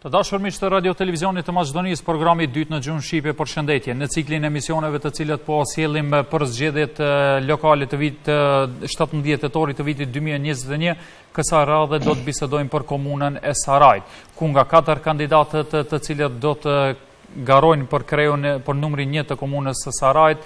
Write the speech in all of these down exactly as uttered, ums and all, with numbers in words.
Të dashur miq të Radio Televizionit të Maqedonisë, programi i dytë në gjuhën shqipe, përshëndetje. Në ciklin e emisioneve të cilët po sjellim për zgjedhjet lokale të vitit shtatëmbëdhjetë tetorit të vitit dy mijë e njëzet e një, kësaj radhe do të bisedojmë për komunën e Sarajit, ku nga katër kandidatët të cilët do të garojnë për kreun për numrin një të komunës së Sarajit,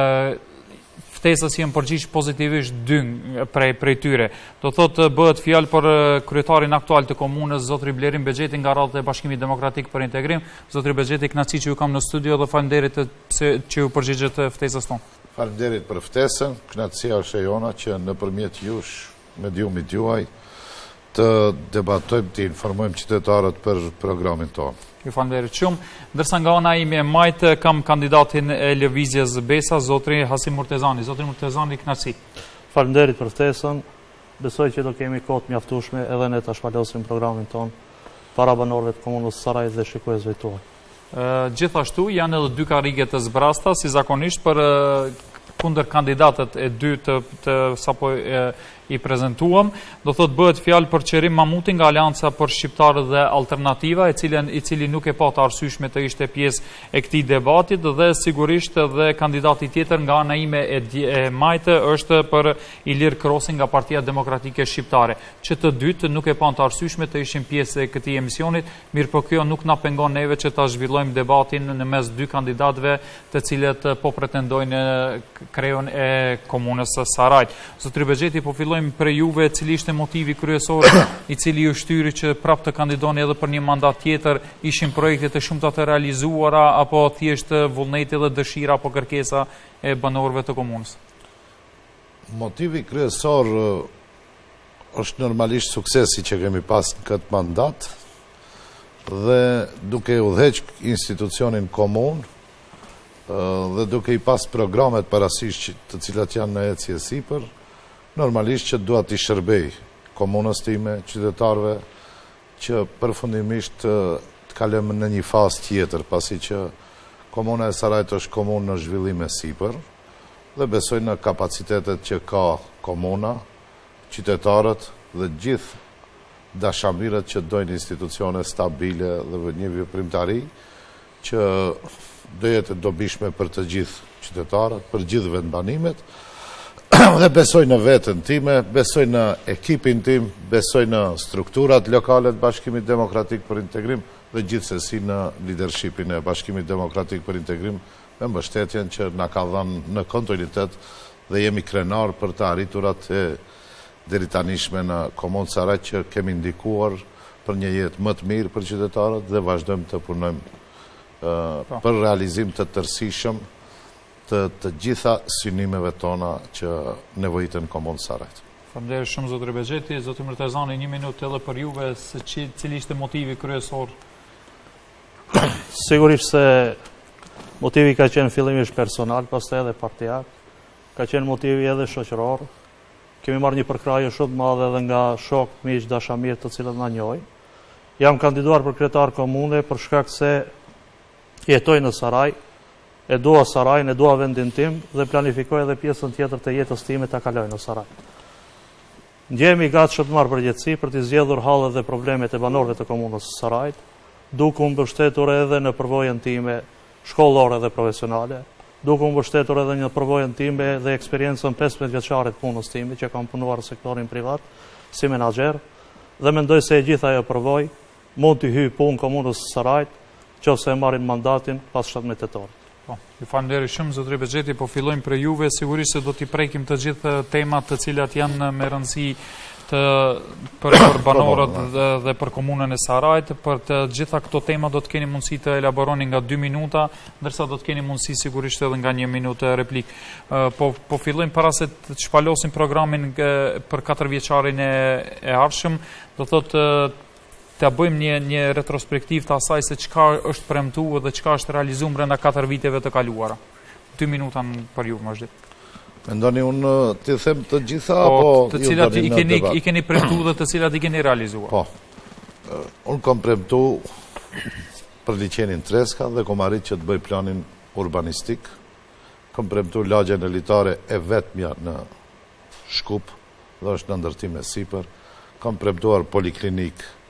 ftesës janë përgjigj pozitivisht dy prej prej tyre. Do thotë bëhet fjalë për kryetarin aktual të komunës, zotri Blerim Bexheti nga radhët e Bashkimit Demokratik për Integrim. Zotri Bexheti, kënaqësi që ju kam në studio dhe faleminderit pse që ju përgjigjet ftesës tonë. Faleminderit për ftesën, kënaqësia është e jona që nëpërmjet jush, mediumit juaj, të debatojmë, të informojmë qytetarët për programin tonë. Ju falenderit shumë. Ndërsa nga ana ime e majtë kam kandidatin e Lëvizjes Besa, zotri Hasim Murtezani. Zotri Murtezani, kënaqësi. Faleminderit për ftesën. Besoj që do kemi kohë të mjaftueshme edhe ne ta shpalosim programin ton para banorëve të komunës së Sarajit dhe shikuesve tuaj. Gjithashtu janë edhe dy karrige të zbrasta, si zakonisht për kundër kandidatët e dy të, të sapo e, i prezentuam. Do thot bëhet fjalë për Qerim Mamuti nga Alianca për Shqiptarët dhe Alternativa, i cili, i cili nuk e pa të arsyeshme të ishte pjesë e këtij debatit, dhe sigurisht dhe kandidati tjetër nga ana ime e, e majtë është për Ilir Krosi nga Partia Demokratike Shqiptare, që të dytë nuk e pa të arsyeshme të ishin pjesë e këtij emisionit, mirë po kjo nuk na pengon neve që ta zhvillojmë debatin në mes dy kandidatëve të cilët po pretendojnë kreun e komunës së Sarajit. Zotri Bexheti, po fillojmë për juve, cili ishte motivi kryesor i cili ju shtyri që prap të kandidoni edhe për një mandat tjetër, ishin projekte të shumta të realizuara apo thjesht vullneti dhe dëshira apo kërkesa e banorëve të komunës? Motivi kryesor është normalisht suksesi që kemi pas në këtë mandat dhe duke udhëheq institucionin komun dhe duke i pas programet parasysh të cilat janë në ecje sipër, normalisht që dua t'i shërbej komunës time, qytetarëve, që përfundimisht të kalojmë në një fazë tjetër, pasi që komuna e Sarajit është komunë në zhvillim e sipër dhe besoj në kapacitetet që ka komuna, qytetarët dhe gjithë dashamirët që dojnë institucione stabile dhe një veprimtari që do jetë dobishme për të gjithë qytetarët, për gjithë vendbanimet, dhe besoj në vetën time, besoj në ekipin tim, besoj në strukturat lokale të Bashkimit Demokratik për Integrim dhe gjithsesi në leadershipin e Bashkimit Demokratik për Integrim, me mbështetjen që na ka dhënë në kontinuitet dhe jemi krenar për të arriturat e deri tanishme në komunë Saraj, që kemi ndikuar për një jetë më të mirë për qytetarët dhe vazhdojmë të punojmë uh, për realizim të tërësishëm të, të gjitha synimeve tona që nevojitën komunë Sarajt. Faleminderit shumë zotri Bexheti. Zotri Murtezani, një minutë edhe për juve, se cili ishte motivi kryesor? Sigurisht se motivi ka qenë fillimisht personal, pastaj edhe partijak, ka qenë motivi edhe shoqëror. Kemi marrë një përkrahje shumë të madhe edhe nga shok, miq, dashamir të cilët na njohin. Jam kandiduar për kryetar komune për shkak se jetoj në Saraj, e dua Sarajin, e dua vendin tim dhe planifikoj edhe pjesën tjetër të jetës time ta kaloj në Saraj. Ndjehemi i gatshëm të marr përgjegjësi për të zgjedhur hallet dhe problemet e banorëve të komunës së Sarajit, duke u mbështetur edhe në përvojën time shkollore dhe profesionale, duke u mbështetur edhe në përvojën time dhe eksperiencën pesëmbëdhjetë vjeçare të punës time, që kam punuar në sektorin privat si menaxher, dhe mendoj se e gjitha ajo përvojë mund të hyjë punë komunës së Sarajit, nëse e marrin mandatin pas shtatëmbëdhjetë tetorit. Po, ju falenderoj shumë zotri Bexheti, po fillojmë për juve, sigurisht se do t'i prekim të gjithë temat të cilat janë me rëndësi të për, për banorët dhe, dhe për komunën e Sarajit. Për të gjitha këto tema do të keni mundësi të elaboroni nga dy minuta, ndërsa do të keni mundësi sigurisht edhe nga një minutë replik. Po, po fillojmë para se të shpalosim programin për katër vjeçarin e, e ardhshëm, do thotë të bëjmë një, një retrospektiv të asaj se çka është premtuar dhe çka është realizuar brenda katër viteve të kaluara. dy minuta për ju, më vazhdim. Mendoni unë të them të gjitha po, apo të cilat i keni i keni premtuar dhe të cilat i keni realizuar? Po. Unë kam premtuar për liçenin Treska dhe kam arritur që të bëj planin urbanistik. Kam premtuar lagjen elitare e vetmja në Shkup dhe është në ndërtim e sipër. Kam premtuar poliklinik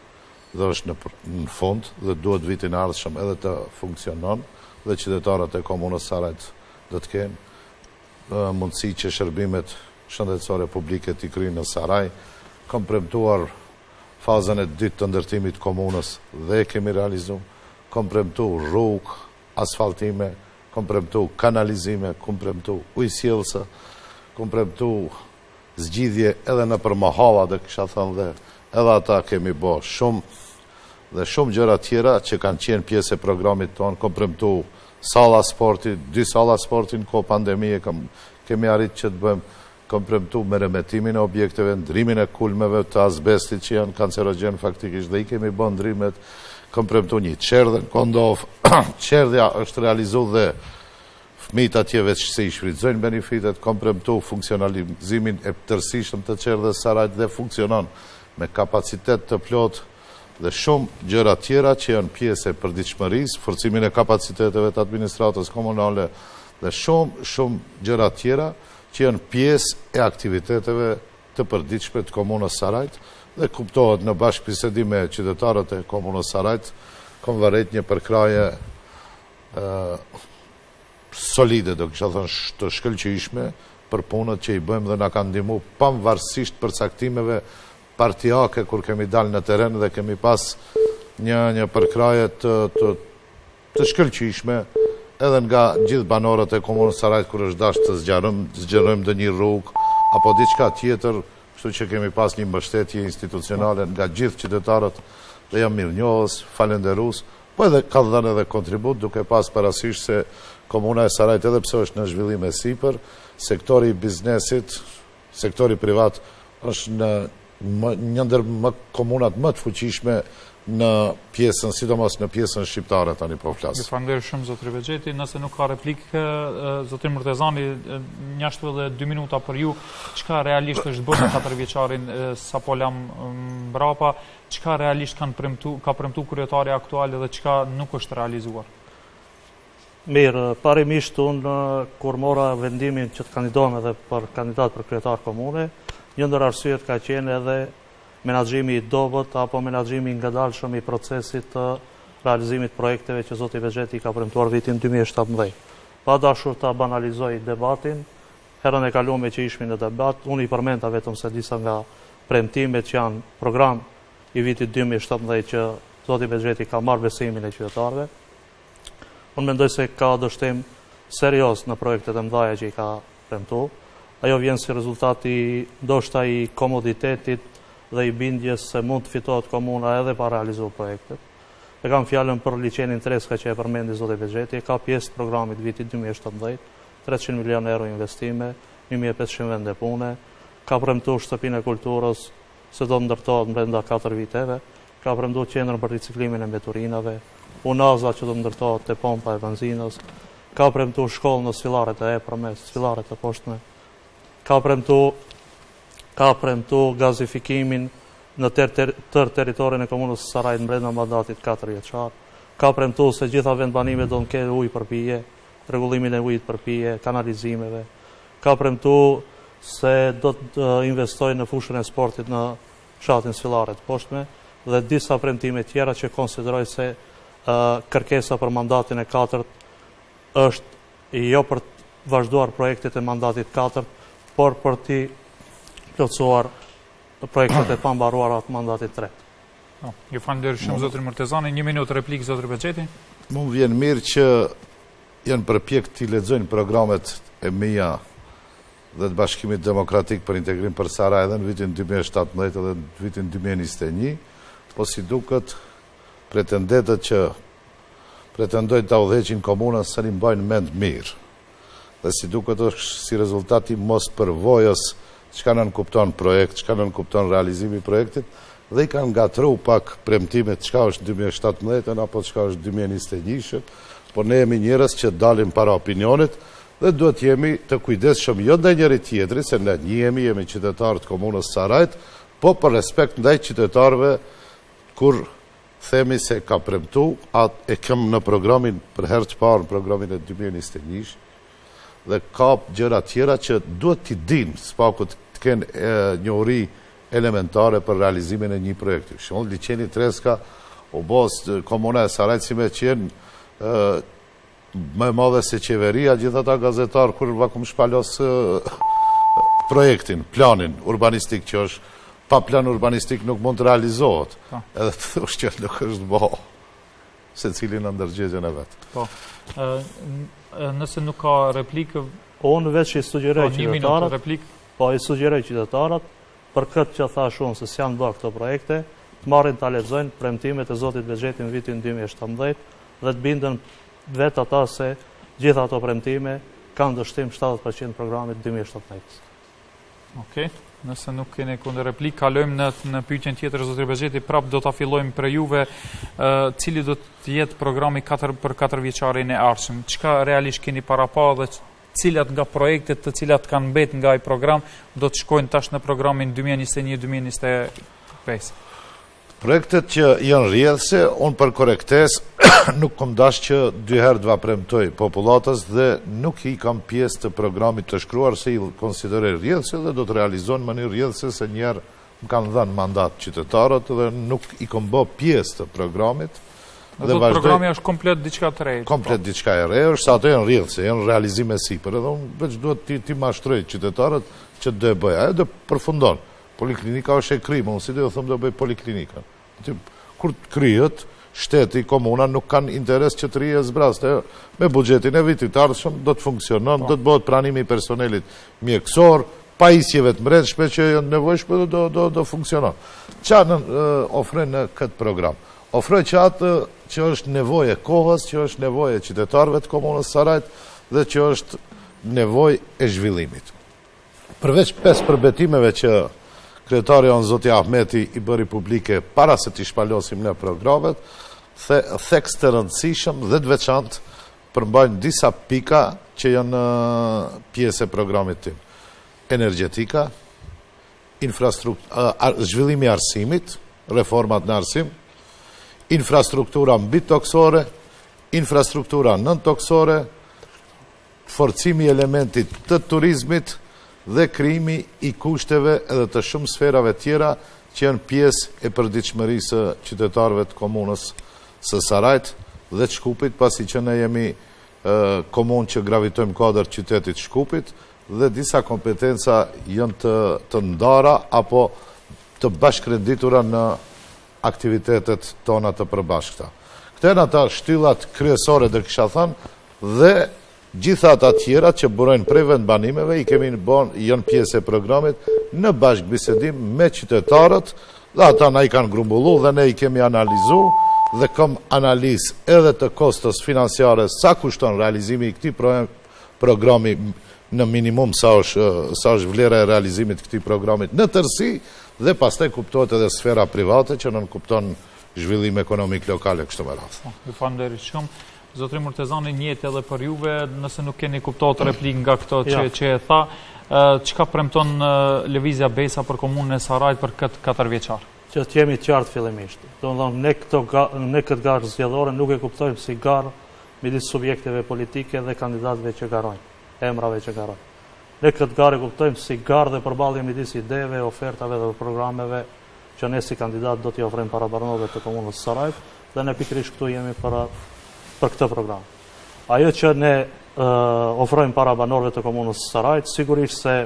dhe është në, në fund dhe duhet vitin ardhshëm edhe të funksionon dhe qytetarët e komunës Sarajt dhe të kenë mundësi që shërbimet shëndetësore publike t'i kryjnë në Saraj. Kam premtuar fazën e dytë të ndërtimit komunës dhe kemi realizuar. Kam premtu rrugë, asfaltime, kam premtu kanalizime, kam premtu ujësjellëse, kam premtu zgjidhje edhe në për mahalla dhe kisha thënë dhe edhe ata kemi bo shumë dhe shumë gjëra tjera që kanë qenë pjesë e programit tonë. Kam premtu sala sporti, dy sala sporti në kohë pandemie, kam, kemi arrit që të bëjmë. Kam premtu me remetimin e objekteve, ndrimin e kulmeve të azbestit që janë kancerogen faktikisht dhe i kemi bën ndrimet. Kam premtu një qerdhe në Kondov, qerdhja është realizu dhe fëmijët atje veç se i shfrytëzojnë benefitet. Kam premtu funksionalizimin e tërësishëm të qerdhes Sarajt dhe funksionon me kapacitet të plot dhe shumë gjëra tjera që janë pjesë e përditshmërisë, forcimin e kapaciteteve të administratës komunale dhe shumë, shumë gjëra tjera që janë pjesë e aktiviteteve të përditshme të komunës Sarajt dhe kuptohet në bashkëbisedim me qytetarët e komunës Sarajt, kam vërejt një përkraje e, solide, do kisha thënë të shkëlqyeshme për punët që i bëjmë dhe na kanë ndihmu pavarësisht përcaktimeve partijake kur kemi dalë në teren dhe kemi pas një, një përkraje të, të, të shkëlqyeshme edhe nga gjithë banorët e komunës Sarajt kur është dashur të zgjerojmë dhe një rrugë apo diçka tjetër, kështu që kemi pas një mbështetje institucionale nga gjithë qytetarët dhe jam mirënjohës, falenderues, po edhe ka dhënë edhe kontribut duke pas parasysh se komuna e Sarajt edhe pse është në zhvillim e sipër, sektori i biznesit, sektori privat është në më, një ndër më komunat më të fuqishme në pjesën, sidomos në pjesën shqiptare tani po flas. Ju falenderoj shumë zotri Bexheti, nëse nuk ka replikë zotri Murtezani, njashtu edhe dy minuta për ju, çka realisht është bërë në katër vjeçarin sapo lam mbrapa, çka realisht kanë premtu, ka premtu kryetari aktual dhe çka nuk është realizuar? Mirë, parimisht unë kur mora vendimin që të kandidohem edhe për kandidat për kryetar komune, një ndër arsyet ka qenë edhe menaxhimi i dobët apo menaxhimi i ngadalshëm i procesit të realizimit projekteve që zoti Bexheti ka premtuar vitin dy mijë e shtatëmbëdhjetë. Pa dashur ta banalizoj debatin, herën e kaluar që ishmi në debat, unë i përmenda vetëm se disa nga premtimet që janë program i vitit dy mijë e shtatëmbëdhjetë që zoti Bexheti ka marrë besimin e qytetarëve. Unë mendoj se ka dështim serios në projektet e mëdha që i ka premtuar. Ajo vjen si rezultati ndoshta i komoditetit dhe i bindjes se mund të fitohet komuna edhe pa realizuar projektet. E kam fjalën për liçenin Treska që e përmendi zoti Bexheti, ka pjesë të programit vitit dy mijë e shtatëmbëdhjetë, treqind milionë euro investime, një mijë e pesëqind vende pune, ka premtuar shtëpinë e kulturës se do të ndërtohet brenda katër viteve, ka premtuar qendrën për riciklimin e mbeturinave, unaza që do të ndërtohet te pompa e benzinës, ka premtuar shkollën në Sfillaret e Epërme, Sfillaret e Poshtme, ka premtuar ka premtuar gazifikimin në tërë ter, ter, teritorin e komunës së Sarajit brenda mandatit katër vjeçar, ka premtuar se gjitha vendbanimet do të kenë ujë për pije, rregullimin e ujit për pije, kanalizimeve, ka premtuar se do të investojë në fushën e sportit në fshatin Sfillaret Poshtme dhe disa premtime tjera që konsideroj se uh, kërkesa për mandatin e katërt është jo për të vazhduar projektet e mandatit katërt, por për të plotësuar projektet e pambaruara të mandatit tretë. No, ju falenderoj shumë zotri Murtezani, një minutë replikë zotri Bexheti. Më vjen mirë që janë përpjek të lexojnë programet e mia dhe të Bashkimit Demokratik për Integrim për Saraj edhe në vitin dy mijë e shtatëmbëdhjetë dhe në vitin dy mijë e njëzet e një, po si duket pretendentët që pretendojnë ta udhëheqin komunën së i mbajnë mend mirë. Dhe si duket është si rezultati mos përvojës çka nën kupton projekt, çka nën kupton realizimi i projektit dhe i kanë ngatruar pak premtimet çka është dy mijë e shtatëmbëdhjetë apo çka është dy mijë e njëzet e një, por ne jemi njerëz që dalim para opinionit dhe duhet jemi të kujdesshëm jo ndaj njëri tjetrit, se ne njihemi, jemi qytetarë të komunës Sarajt, po për respekt ndaj qytetarëve kur themi se ka premtu, atë e kem në programin për herë të parë në programin e dy mijë e njëzet e një dhe ka gjëra tjera që duhet t'i dinë, spaku të kenë njohuri elementare për realizimin e një projekti. Shumë, liçeni Treska, u bos komuna e Sarajt si me qenë më madhe se qeveria, gjithë ata gazetarë kur vakum shpalos projektin, planin urbanistik që është, pa plan urbanistik nuk mund të realizohet. Edhe të thush që nuk është bo, se cilin në ndërgjegjen e vetë. Po, nëse nuk ka replikë... Unë veç i sugjeroj qytetarët, po i sugjeroj qytetarët, për këtë që tha shumë se s'janë bërë këto projekte, të marrin të lexojnë premtimet e Zotit Bexhetin vitin dy mijë e shtatëmbëdhjetë dhe të bindën vetë ata se gjitha ato premtime kanë dështim shtatëdhjetë përqind programit dy mijë e shtatëmbëdhjetë. Okej, nëse nuk keni kundër replik, kalojmë në, në pyetjen tjetër, Zoti Bexheti, prap do ta fillojmë për juve, uh, cili do të jetë programi katër për katër vjeçarin e ardhshëm. Çka realisht keni para pa dhe cilat nga projektet të cilat kanë mbet nga ai program do të shkojnë tash në programin dy mijë e njëzet e një dy mijë e njëzet e pesë. Projektet që janë rrjedhse, unë për korektes nuk kom dash që dy herë dva premtoj popullatës dhe nuk i kam pjesë të programit të shkruar se i konsideroj rrjedhse dhe do të realizohen më një rrjedhse se njerë më kanë dhënë mandat qytetarët dhe nuk i kom bë pjesë të programit. Dhe do të programi është komplet diçka të re. Komplet diçka e re, është sa ato janë rrjedhse, janë realizime sipër, edhe unë veç duhet ti, ti mashtroj qytetarët që do e bëj, ajo do përfundon. Poliklinika është e kri, më unë si do thëmë do bëj poliklinika. Kur të kryet, shteti, komuna nuk kanë interes që të rije zbraste. Me bugjetin e vitit ardhshëm do të funksionon, do të bëhet pranimi i personelit mjekësor, pajisjeve të mbrendshme që janë nevojshme do, do, do funksionon. Qa në ofrojnë në këtë program? Ofroj që atë që është nevoje kohës, që është nevoje qytetarëve të komunës Sarajt dhe që është nevoj e zhvillimit. Përveç pesë përbetimeve që kryetari on Zoti Ahmeti i bëri publike para se t'i shpalosim në programet, theks të rëndësishëm dhe të veçantë përmbajnë disa pika që janë pjesë e programit tim. Energjetika, zhvillimi i arsimit, reformat në arsim, infrastruktura mbi toksore, infrastruktura nën toksore, forcimi i elementit të turizmit dhe krijimi i kushteve edhe të shumë sferave tjera që janë pjesë e përditshmërisë së qytetarëve të komunës së Sarajt dhe të Shkupit, pasi që ne jemi e, komunë që gravitojmë kuadër qytetit Shkupit dhe disa kompetenca janë të, të ndara apo të bashkërenditura në aktivitetet tona të përbashkëta. Këto janë ata shtyllat kryesore dhe kisha thënë dhe gjitha ata tjera që burojnë prej vendbanimeve i kemi bon, janë pjesë e programit në bashkëbisedim me qytetarët dhe ata na i kanë grumbullu dhe ne i kemi analizu dhe kam analiz edhe të kostos financiare sa kushton realizimi i këtij programi në minimum sa është, sa është vlera e realizimit këtij programit në tërësi dhe pastaj kuptohet edhe sfera private që nën kupton zhvillim ekonomik lokal e kështu me radhë. Ju falenderoj shumë. Zotri Murtezani, njëjtë edhe për juve, nëse nuk keni kuptuar replik nga këto që, ja. që e tha, çka premton lëvizja Besa për komunën e Sarajt për këtë katër vjeçar? Që të jemi të qartë fillimisht. Domethënë ne këto ne këtë garë zgjedhore nuk e kuptojmë si garë midis subjekteve politike dhe kandidatëve që garojnë, emrave që garojnë. Ne këtë garë e kuptojmë si garë dhe përballje midis ideve, ofertave dhe programeve që ne si kandidat do t'i ofrojmë para banorëve të komunës së Sarajt dhe ne pikërisht këtu jemi për për këtë program. Ajo që ne uh, ofrojmë para banorëve të komunës së Sarajt, sigurisht se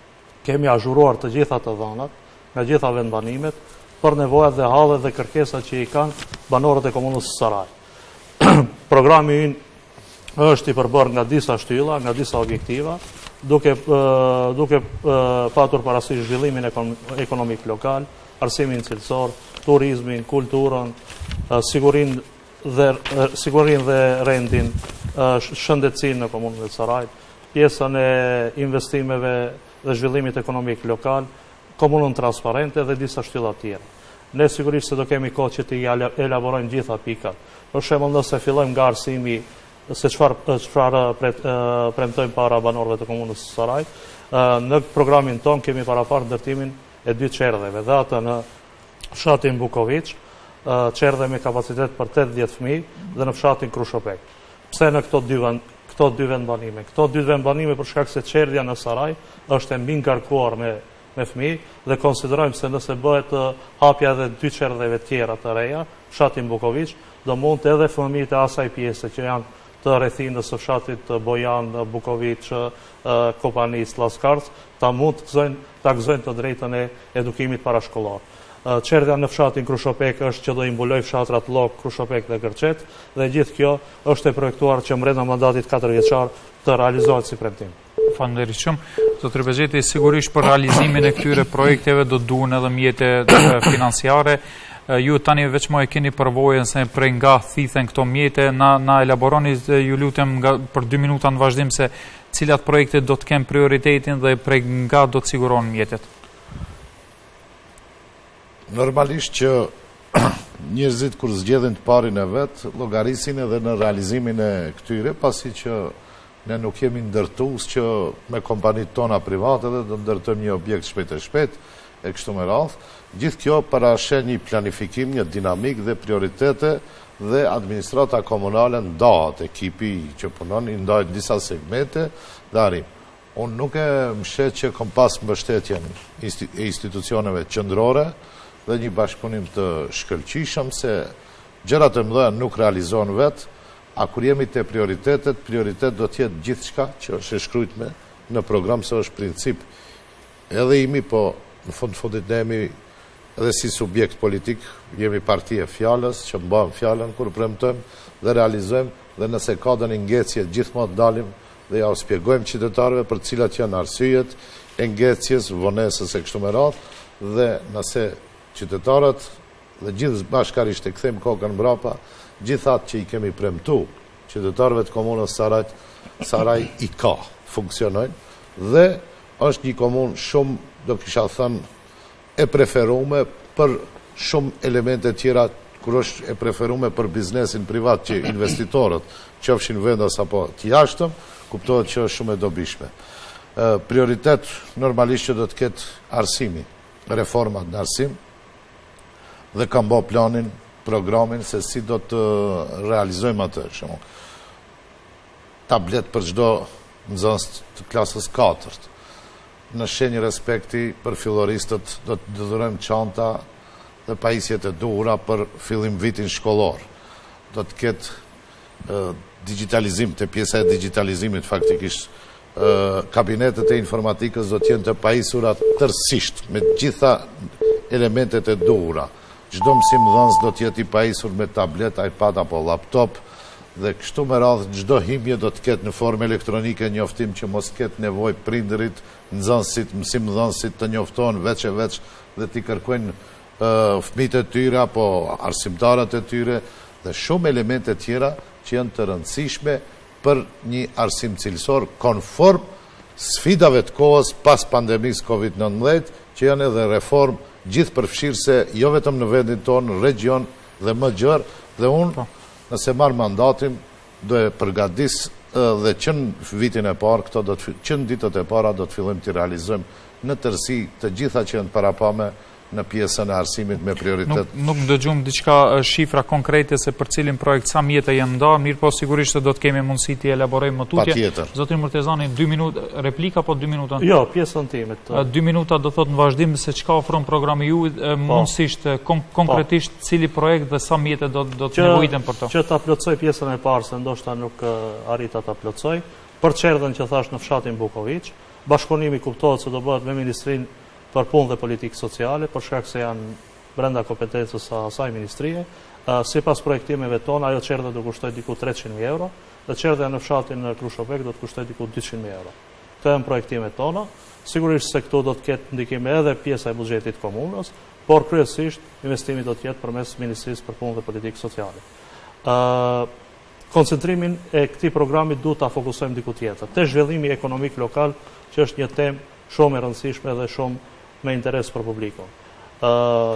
kemi azhuruar të gjitha të dhënat, nga gjitha vendbanimet, për nevojat dhe hallet dhe kërkesat që i kanë banorët e komunës së Sarajt. Programi ynë është i përbërë nga disa shtylla, nga disa objektiva, duke, uh, duke uh, patur parasysh zhvillimin ekonomik lokal, arsimin cilësor, turizmin, kulturën, uh, sigurin dhe sigurin dhe rendin, shëndetësinë në komunën e Sarajt, pjesën e investimeve dhe zhvillimit ekonomik lokal, komunën transparente dhe disa shtylla tjera. Ne sigurisht se do kemi kohë që të elaborojmë gjitha pikat. Për shembull, nëse fillojmë nga arsimi se çfarë çfarë premtojmë para banorëve të komunës së Sarajt, në programin ton kemi paraparë ndërtimin e dy çerdheve, dhe ata në fshatin Bukoviç, çerdhe me kapacitet për tetëdhjetë fëmijë dhe në fshatin Krushopek. Pse në këto dy vend, këto dy vendbanime? Këto dy vendbanime për shkak se çerdhja në Saraj është e mbi ngarkuar me me fëmijë dhe konsiderojmë se nëse bëhet hapja edhe dy qerdheve tjera të reja, fshatin Bukoviç, do mund edhe fëmijët e asaj pjese që janë të rrethinës së fshatit Bojan, Bukoviç, Kopanis, Laskarc, ta mund të gëzojnë, ta gëzojnë të drejtën e edukimit parashkollor. Qerdhja në fshatin Krushopek është që do i mbuloj fshatrat Lok, Krushopek dhe Gërçet, dhe gjithë kjo është e projektuar që brenda mandatit katër vjeçar të realizohet si premtim. Faleminderit shumë. Zotëri Bexheti, sigurisht për realizimin e këtyre projekteve do duhen edhe mjete financiare. Ju tani veç më e keni përvojën se prej nga thithen këto mjete, na, na elaboroni ju lutem nga, për dy minuta në vazhdim se cilat projekte do të kenë prioritetin dhe prej nga do të siguron mjetet. Normalisht që njerëzit kur zgjedhin të parin e vet, llogarisin edhe në realizimin e këtyre, pasi që ne nuk jemi ndërtues që me kompanitë tona private dhe do ndërtojmë një objekt shpejt e shpejt e kështu me radhë. Gjithë kjo parashen një planifikim, një dinamik dhe prioritete dhe administrata komunale ndahet, ekipi që punon i ndahet disa segmente dhe arrim. Unë nuk e mshet që kom pas mbështetjen e institucioneve qendrore dhe një bashkëpunim të shkëlqishëm se gjërat e mëdha nuk realizohen vetë, a kur jemi te prioritetet, prioritet do tjetë gjithë shka që është e shkrujtme në program se është princip edhe imi, po në fund fundit ne jemi edhe si subjekt politik, jemi partije fjallës, që mbajmë fjallën kur premtojmë dhe realizojmë dhe nëse ka dhe një ngecje gjithmonë dalim dhe ja u spjegojmë qytetarëve për cilat janë arsyet e ngecjes, vonesës e kështu me radhë dhe nëse qytetarët dhe gjithë bashkarisht e kthejmë kokën mbrapa, gjithat që i kemi premtu, qytetarëve të komunës Saraj, Saraj i ka, funksionojnë dhe është një komunë shumë, do kisha thënë, e preferume për shumë elemente tjera, kur është e preferume për biznesin privat që investitorët qofshin vendas apo të jashtëm, kuptohet që është shumë e dobishme. Prioritet normalisht që do të ketë arsimi, reformat në arsim, dhe kam bo planin, programin, se si do të realizojmë atë. Shumë. Tablet për çdo nxënës të klasës katërt. Në shenjë respekti për filloristët do të dhurojmë çanta dhe pajisjet e duhura për fillim vitin shkollor. Do të ketë e, digitalizim, të pjesa e digitalizimit faktikisht. E, kabinetet e informatikës do të jenë të pajisura tërësisht me gjitha elementet e duhura. Çdo mësimdhënës do të jetë i pajisur me tablet, iPad apo laptop dhe kështu me radhë çdo himje do të ketë në formë elektronike njoftim që mos ketë nevojë prindërit, nxënësit, mësimdhënësit të njoftohen veç e veç dhe t'i kërkojnë uh, fëmijët e tyre apo arsimtarët e tyre dhe shumë elemente tjera që janë të rëndësishme për një arsim cilësor konform sfidave të kohës pas pandemisë kovid nëntëmbëdhjetë, që janë edhe reformë gjithë përfshirëse jo vetëm në vendin tonë, në region dhe më gjërë, dhe unë nëse marë mandatin do e përgatis dhe që në vitin e parë, këto do të, që në ditët e para do të fillim të realizojmë në tërësi të gjitha që janë parapame në pjesën e arsimit me prioritet. Nuk, nuk dëgjum diçka shifra konkrete se për cilin projekt sa mjete janë ndarë, mirë po sigurisht se do të kemi mundësi të elaborojmë më tutje. Patjetër. Zotin Murtezani, dy minuta replika po dy minuta? Jo, pjesën timit. dy minuta do thot në vazhdim se çka ofron programi ju, mundësisht kon konkretisht cili projekt dhe sa mjete do do të nevojiten për to. Që ta plotësoj pjesën e parë se ndoshta nuk arrita ta plotësoj, për çerdhën që thash në fshatin Bukoviç, bashkëpunimi kuptohet se do bëhet me ministrinë për punë dhe politikë sociale, për shkak se janë brenda kompetencës së asaj ministrie. Sipas projektimeve tona, ajo çerdhe do kushtoj diku treqind mijë euro, dhe çerdhja në fshatin në Krushopek do të kushtoj diku dyqind mijë euro. Këto janë projektimet tona. Sigurisht se këtu do të ketë ndikim edhe pjesa e buxhetit komunës, por kryesisht investimi do të jetë përmes Ministrisë për punë dhe politikë sociale. Uh, koncentrimin e këtij programi duhet ta fokusojmë diku tjetër, te zhvillimi ekonomik lokal, që është një temë shumë e rëndësishme dhe shumë me interes për publikun. Uh,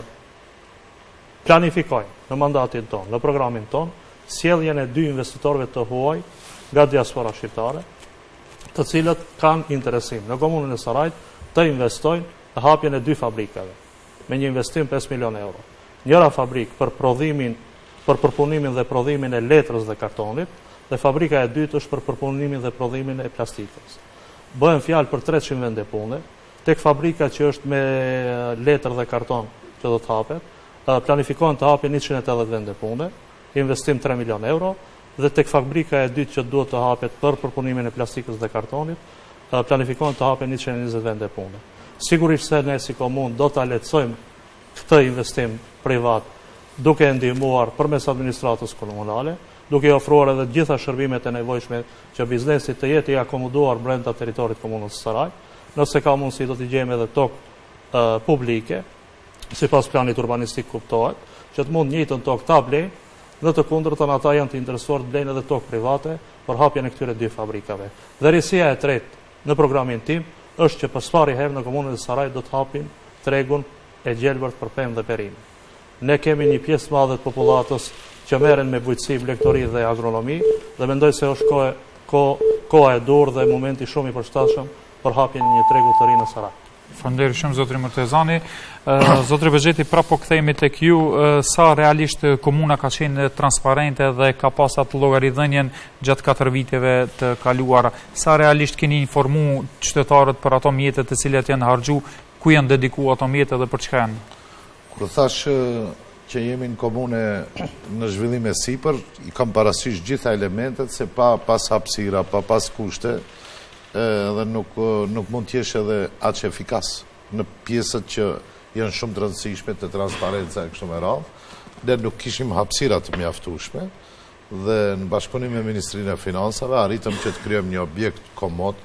planifikojnë në mandatin tonë, në programin tonë, sjelljen e dy investitorëve të huaj nga diaspora shqiptare, të cilët kanë interesim në komunën e Sarajit të investojnë në hapjen e dy fabrikave, me një investim pesë milion euro. Njëra fabrik për prodhimin, për përpunimin dhe prodhimin e letrës dhe kartonit, dhe fabrika e dytë është për përpunimin dhe prodhimin e plastikës. Bëhen fjalë për treqind vende pune, tek fabrika që është me letër dhe karton që do të hapet, planifikohen të hapin njëqind e tetëdhjetë vende pune, investim tre milion euro, dhe tek fabrika e dytë që duhet të hapet për përpunimin e plastikës dhe kartonit, planifikohen të hapin njëqind e njëzet vende pune. Sigurisht se ne si komunë do të lehtësojmë këtë investim privat duke ndihmuar përmes administratës komunale, duke ofruar edhe gjitha shërbimet e nevojshme që biznesit të jetë i akomoduar brenda teritorit komunës së Saraj. Nëse ka mundësi do t'i gjejmë edhe tokë publike, sipas planit urbanistik kuptohet, që të mund njëjtën tokë ta blejnë, në të kundërtën ata janë të interesuar të blejnë edhe tokë private për hapjen e këtyre dy fabrikave. Dhe risia e tretë në programin tim është që për pari herë në komunën e Saraj do të hapim tregun e gjelbërt për pemë dhe perime. Ne kemi një pjesë madhe të popullatës që merren me bujqësi, blegtori dhe agronomi, dhe mendoj se është koha ko, koha e dur dhe momenti shumë i përshtatshëm për hapjen e një tregu të ri në Saraj. Faleminderit shumë zotri Murtezani. Zotri Bezheti, prapë po kthehemi tek ju, sa realisht komuna ka qenë transparente dhe ka pas atë llogaridhënien gjatë katër viteve të kaluara? Sa realisht keni informu qytetarët për ato mjete të cilat janë harxhu, ku janë dedikuar ato mjete dhe për çka janë? Kur thash që jemi në komune në zhvillim e sipër, i kam parasysh gjitha elementet se pa pas hapësira, pa pas kushte, dhe nuk, nuk mund t'jesh edhe aq efikas në pjesët që janë shumë të rëndësishme të transparenca e kështu me radhë. Ne nuk kishim hapësira të mjaftueshme dhe në bashkëpunim me Ministrinë e Financave arritëm që të krijojmë një objekt komod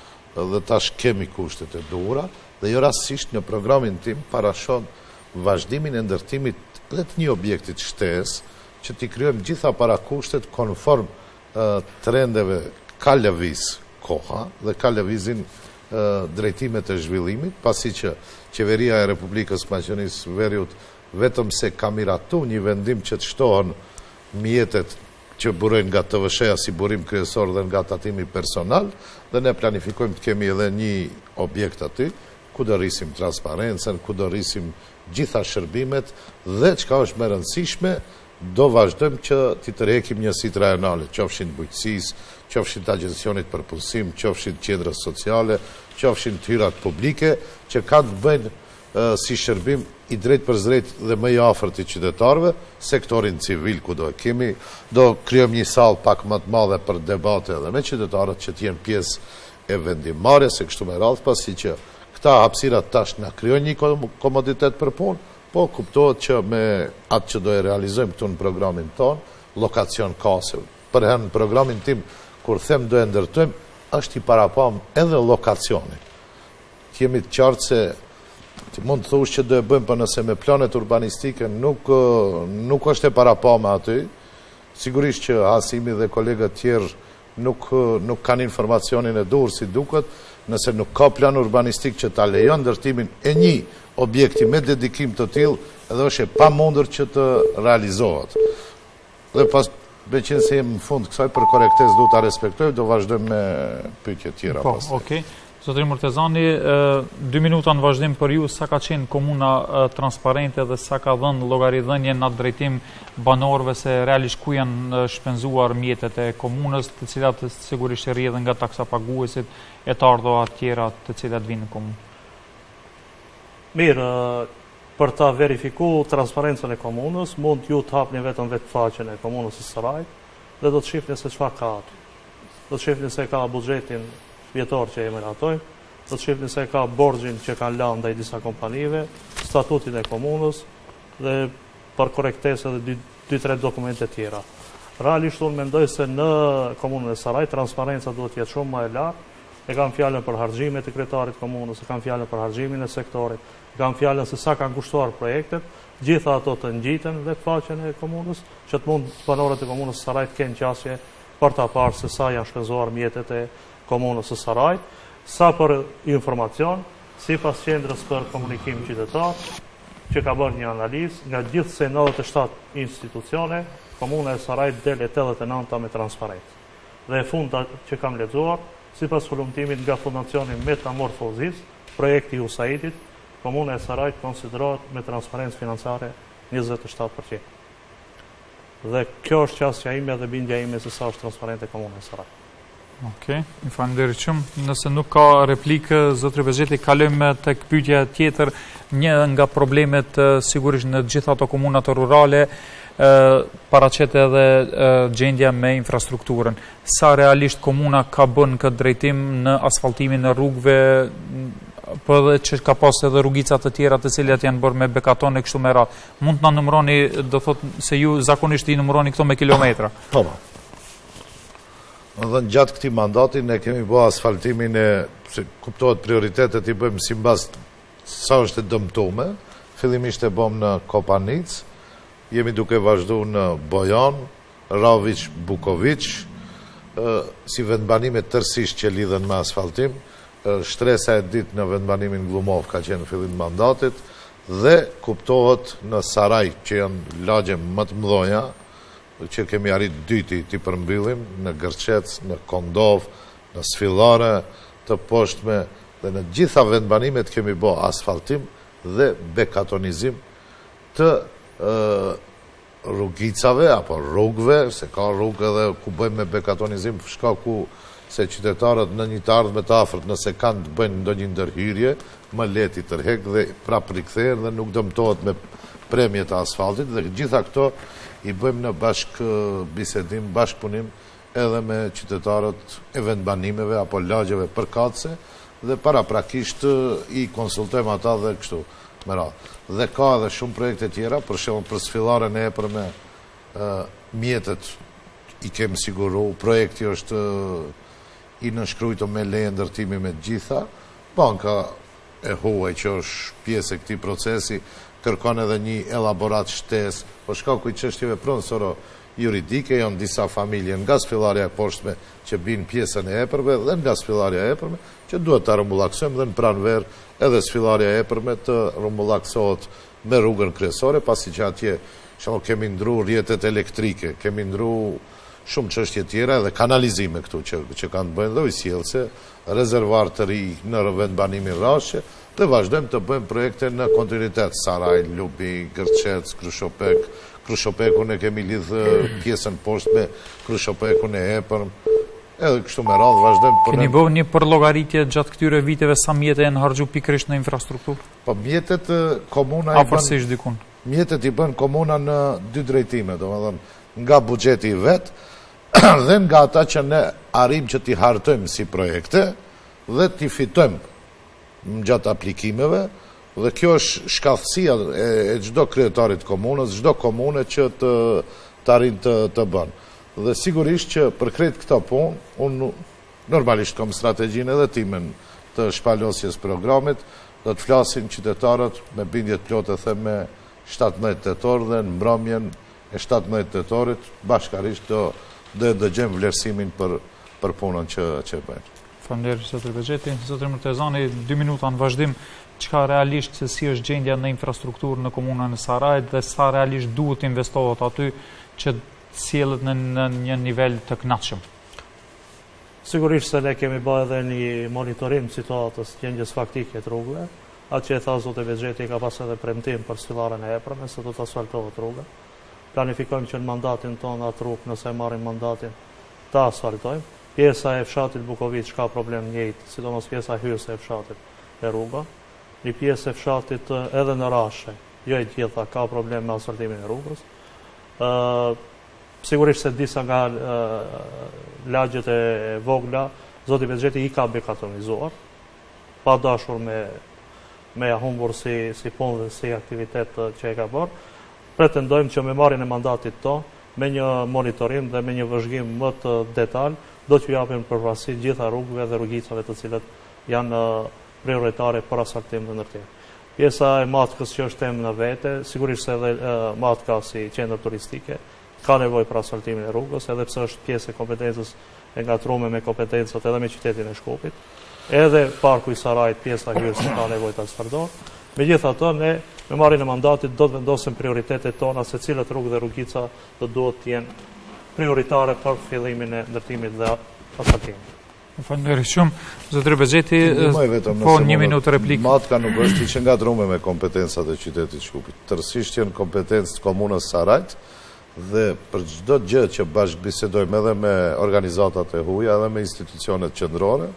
dhe tash kemi kushtet e duhura dhe jo rastësisht në programin tim parashon vazhdimin e ndërtimit dhe të një objektit shtesë që t'i krijojmë gjitha para kushtet konform uh, trendeve ka lëviz koha dhe ka lëvizin uh, drejtimet e zhvillimit, pasi që Qeveria e Republikës Maqedonisë Veriut vetëm se ka miratu një vendim që të shtohen mjetet që burojnë nga T V S-ja si burim kryesor dhe nga tatimi personal, dhe ne planifikojmë të kemi edhe një objekt aty, ku do rrisim transparencën, ku do rrisim gjitha shërbimet dhe çka është më rëndësishme, do vazhdojmë që t'i tërheqim njësitë rajonale, qofshin bujqësisë, qofshin të agjencionit për punësim, qofshin qendrës sociale, qofshin të hyrat publike, që kanë të bëjnë uh, si shërbim i drejt për drejt dhe më i afërt i qytetarëve, sektorin civil ku do e kemi, do krijojmë një sallë pak më të madhe për debate edhe me qytetarët që të jenë pjesë e vendimmarrjes se kështu me radhë, pasi që këta hapësira tash na krijojnë një komoditet për punë, po kuptohet që me atë që do e realizojmë këtu në programin tonë, lokacion kase. Për herë në programin tim, kur them do e ndërtojmë, është i parapam edhe lokacioni. Jemi të qartë se ti mund të thush që do e bëjmë, për nëse me planet urbanistike nuk, nuk është e parapam aty. Sigurisht që Hasimi dhe kolegët tjerë nuk, nuk kanë informacionin e dur si duket, nëse nuk ka plan urbanistik që ta lejon ndërtimin e një objekti me dedikim të tillë, edhe është e pamundur që të realizohet. Dhe pas me qenë se jem në fund kësaj për korektesë do ta respektoj, do vazhdojmë me pyetje tjera po, pastaj. Okej. Zotri Murtezani, dy minuta në vazhdim për ju, sa ka qenë komuna transparente dhe sa ka dhënë llogaridhënie në atë drejtim banorëve se realisht ku janë shpenzuar mjetet e komunës, të cilat sigurisht rrjedhin nga taksa paguesit e të ardhurë tjera të cilat vinë në komunë. Mirë, për ta verifikuar transparencën e komunës, mund ju të hapni vetëm vetë faqen e komunës së Sarajit dhe do të shihni se çfarë ka aty. Do të shihni se ka buxhetin vjetor që e miratojnë, do të shihni se ka borxhin që kanë lënë ndaj disa kompanive, statutin e komunës dhe për korektesë edhe dy tre dokumente tjera. Realisht unë mendoj se në komunën e Sarajit transparenca duhet të jetë shumë më e lartë. E kam fjalën për harxhimet e kryetarit komunës, e kam fjalën për harxhimin e sektorit, e kam fjalën se sa kanë kushtuar projektet, gjitha ato të ngjiten vetë faqen e komunës, që të mund banorët e komunës së Sarajit të kenë qasje për ta parë se sa janë shpenzuar mjetet e komunës së Sarajit, sa për informacion, sipas qendrës për komunikim qytetar, që ka bërë një analizë, nga gjithë se nëntëdhjetë e shtatë institucione, komuna e Sarajit del e tetëdhjetë e nënta me transparencë. Dhe e funda që kam lexuar, sipas hulumtimit nga Fondacioni Metamorfozis, projekti U S A I D-it, komuna e Sarajit konsiderohet me transparencë financiare njëzet e shtatë përqind. Dhe kjo është qasja ime dhe bindja ime se sa është transparente komuna e Sarajit. Okej, mi falenderit shumë. Nëse nuk ka replikë, zotri Bezgjeti, kalojmë tek pyetja tjetër. Një nga problemet sigurisht në gjitha ato komunat rurale paraqet edhe gjendja me infrastrukturën. Sa realisht komuna ka bën këtë drejtim në asfaltimin e rrugëve, po edhe që ka pas edhe rrugica të tjera të cilat janë bërë me bekaton e kështu me radhë. Mund të na numëroni, do thotë se ju zakonisht i numëroni këto me kilometra. Po. Dhe në gjatë këti mandatin ne kemi bërë asfaltimin e, se kuptohet prioritetet i bëjmë si mbas sa është e dëmtume, fillimisht e bëm në Kopanic, jemi duke vazhdu në Bojan, Ravic, Bukovic, si vendbanime tërsisht që lidhen me asfaltim, shtresa e dit në vendbanimin Glumov ka qenë fillim mandatit, dhe kuptohet në Saraj, që janë lagje më të mdoja, që kemi arrit dyti t'i përmbyllim, në Gërqec, në Kondov, në Sfillare, të poshtme, dhe në gjitha vendbanimet kemi bo asfaltim dhe bekatonizim të e, rrugicave, apo rrugve, se ka rrugë edhe ku bëjmë me bekatonizim, shka ku se qytetarët në një të ardhme të afërt, nëse kanë të bëjnë ndo një ndërhyrje, më leti tërhek dhe prap rikthejnë dhe nuk dëmtohet me premje të asfaltit, dhe gjitha këto i bëjmë në bashkë bisedim, bashkë punim edhe me qytetarët e vendbanimeve apo lagjeve përkatëse dhe para prakisht i konsultojmë ata dhe kështu me radhë. Dhe ka edhe shumë projekte tjera, për shembull për Sfillaren e epër me e, mjetet i kemë siguru, projekti është i nënshkrujtur me leje ndërtimi me gjitha, banka e huaj që është pjesë e këtij procesi, kërkon edhe një elaborat shtes, po shkaku i çështjeve pronësoro juridike, janë disa familje nga Sfillarja e poshtme që bin pjesën e epërme dhe nga Sfillarja e epërme që duhet të rrumbullaksojmë dhe në pranver edhe Sfillarja e epërme të rrumbullaksohet me rrugën kryesore, pasi që atje shumë kemi ndru rjetet elektrike, kemi ndru shumë çështje tjera edhe kanalizime këtu që, që kanë bëjnë dhe ujësjelëse, rezervar të ri në vendbanimin Rashe, dhe vazhdojmë të bëjmë projekte në kontinuitet, Saraj, Lubi, Gërqec, Krushopek, Krushopekun e kemi lidhë pjesën poshtë me Krushopekun e epërm, edhe kështu me radhë vazhdojmë për... Keni bëvë një përlogaritje gjatë këtyre viteve sa mjetet e në hargju pikrisht në infrastrukturë? Po mjetet komuna i bën... dikun? Mjetet i bën komuna në dy drejtime, do më dhëmë, nga buxheti i vetë, dhe nga ata që ne arim që t'i hartojmë si projekte, dhe t'i fitojmë në gjatë aplikimeve, dhe kjo është shkathësia e, e gjdo kryetarit komunës, gjdo komune që të, të arin të, të bënë. Dhe sigurisht që për krejt këta punë, unë normalisht kom strategjinë edhe timen të shpalosjes programit, dhe të flasin qytetarët me bindjet plotë e them me shtatëmbëdhjetë tetor dhe në mbrëmjen e shtatëmbëdhjetë tetorit, bashkarisht do dhe dëgjëm vlerësimin për, për punën që, që bëjnë. Faleminderit zotër Bezgjeti. Zotër Murtezani, dy minuta në vazhdim, çka realisht se si është gjendja në infrastrukturë në komunën e Sarajit dhe sa realisht duhet investohet aty që sjellët në, në një nivel të kënaqshëm? Sigurisht se ne kemi bërë edhe një monitorim situatës gjendjes faktike të rrugëve. Atë që e tha zotër Bezgjeti ka pas edhe premtim për Sfillaren e epërme se do të asfaltohet rruga. Planifikojmë që në mandatin tonë atë rrugë, nëse marrim mandatin, ta asfaltojmë. Pjesa e fshatit Bukovic ka problem njëjtë, sidomos pjesa hyrëse e fshatit e rruga. Një pjesë e fshatit edhe në Rashe, jo e gjitha, ka problem me asfaltimin e rrugës. Uh, sigurisht se disa nga uh, lagjet e vogla, zoti Bezgjeti i ka bekatonizuar, pa dashur me, me humbur si, si punë dhe si aktivitet që e ka bërë. Pretendojmë që me marrjen e mandatit to, me një monitorim dhe me një vëzhgim më të detal, do t'ju japim përparësi gjitha rrugëve dhe rrugicave të cilat janë prioritare për asfaltim dhe ndërtim. Pjesa e Matkës që është temë në vete, sigurisht se edhe uh, Matka si qendër turistike ka nevojë për asfaltimin e rrugës, edhe pse është pjesë e kompetencës e ngatruar me kompetencat edhe me qytetin e Shkupit. Edhe parku i Sarajit, pjesa hyrëse ka nevojë të asfaltohet. Megjithatë, ne me marrjen e mandatit do të vendosim prioritetet tona se cilat rrugë dhe rrugica do duhet të jenë prioritare për fillimin e ndërtimit dhe asfaltimit. Faleminderit shumë. Zotëri Bezgjeti, po një minutë replikë. Matka nuk është që ngatruar me kompetencat e qytetit Shkupit. Tërësisht janë kompetencë të komunës Sarajit dhe për çdo gjë që bashkëbisedojmë edhe me organizatat e huaja edhe me institucionet qendrore,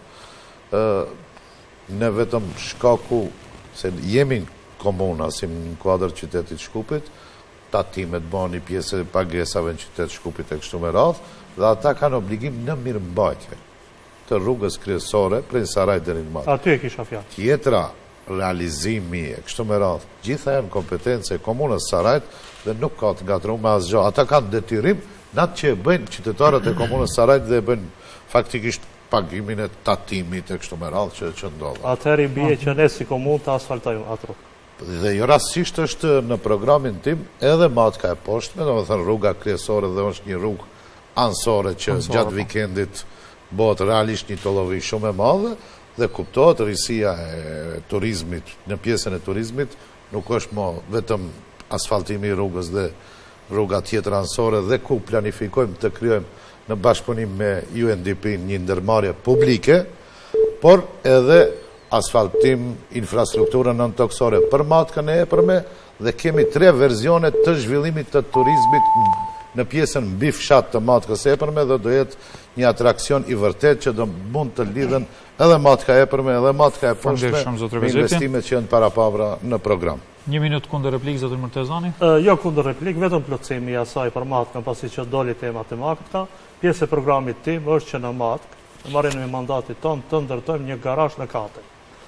ne vetëm shkaku se jemi komuna si në kuadër qytetit Shkupit, tatimet bani pjesë e pagesave në qytet Shkupit e kështu me radhë, dhe ata kanë obligim në mirëmbajtje të rrugës kryesore prej Sarajt deri në Matë. Aty e kisha fjalë. Tjetra realizimi e kështu me radhë, gjitha janë kompetencë e komunës Sarajt dhe nuk ka të gatru me asgjë. Ata kanë detyrim në atë që e bëjnë qytetarët e komunës Sarajt dhe e bëjnë faktikisht pagimin e tatimit e kështu me radhë që, që ndodha. Atëherë i bie që ne si komunë të asfaltojmë atë rrugë. Dhe jo rastësisht është në programin tim edhe matka e poshtme, do të thënë rruga kryesore dhe është një rrugë ansore që ansore, gjatë vikendit bëhet realisht një tollovi shumë e madhe dhe kuptohet rrisia e turizmit, në pjesën e turizmit nuk është më vetëm asfaltimi i rrugës dhe rruga tjetër ansore dhe ku planifikojmë të krijojmë në bashkëpunim me U N D P një ndërmarrje publike, por edhe asfaltim infrastrukturën nën toksore për matkën e epërme dhe kemi tre verzione të zhvillimit të turizmit në pjesën mbi fshat të matkës e epërme dhe do jetë një atrakcion i vërtet që do mund të lidhen edhe matka e epërme edhe matka e poshtme me investimet që janë parapavra në program. Një minut kundër replik, zotër Murtezani? Jo kundër replik, vetëm plotësimi i asaj për matkën, pasi që doli tema të matka, pjesë e programit tim është që në matkë, marrin me mandatit tonë të ndërtojmë një garazh në katër.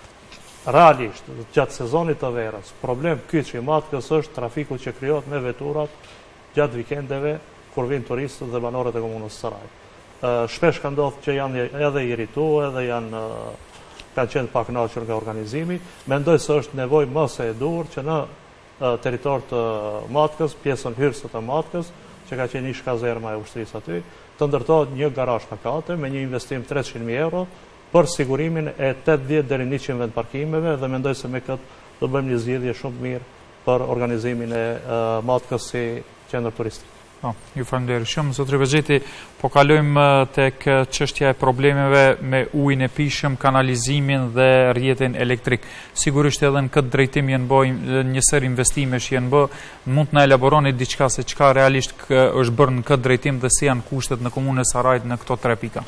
Realisht, gjatë sezonit të verës, problem kyç i matkës është trafiku që krijohet me veturat gjatë vikendeve kur vinë turistët dhe banorët e komunës Sarajt. Shpesh ka ndodhur që janë edhe irrituar, edhe janë kanë qenë pak kënaqur nga organizimi. Mendoj se është nevojë më së e dur që në territor të matkës, pjesën hyrëse të matkës, që ka qenë ish kazerma e ushtrisë aty, të ndërtohet një garazh në katër me një investim treqind mijë euro për sigurimin e tetëdhjetë deri në njëqind vend parkimeve dhe mendoj se me këtë do bëjmë një zgjidhje shumë mirë për organizimin e matkës si qendër turistike. Po, ju falenderoj shumë, zotëri Bexheti, po kalojmë tek çështja e problemeve me ujin e pishëm, kanalizimin dhe rrjetin elektrik. Sigurisht edhe në këtë drejtim janë bërë një sër investimesh janë bërë, mund të na elaboroni diçka se çka realisht është bërë në këtë drejtim dhe si janë kushtet në komunën e Sarajt në këto tre pika.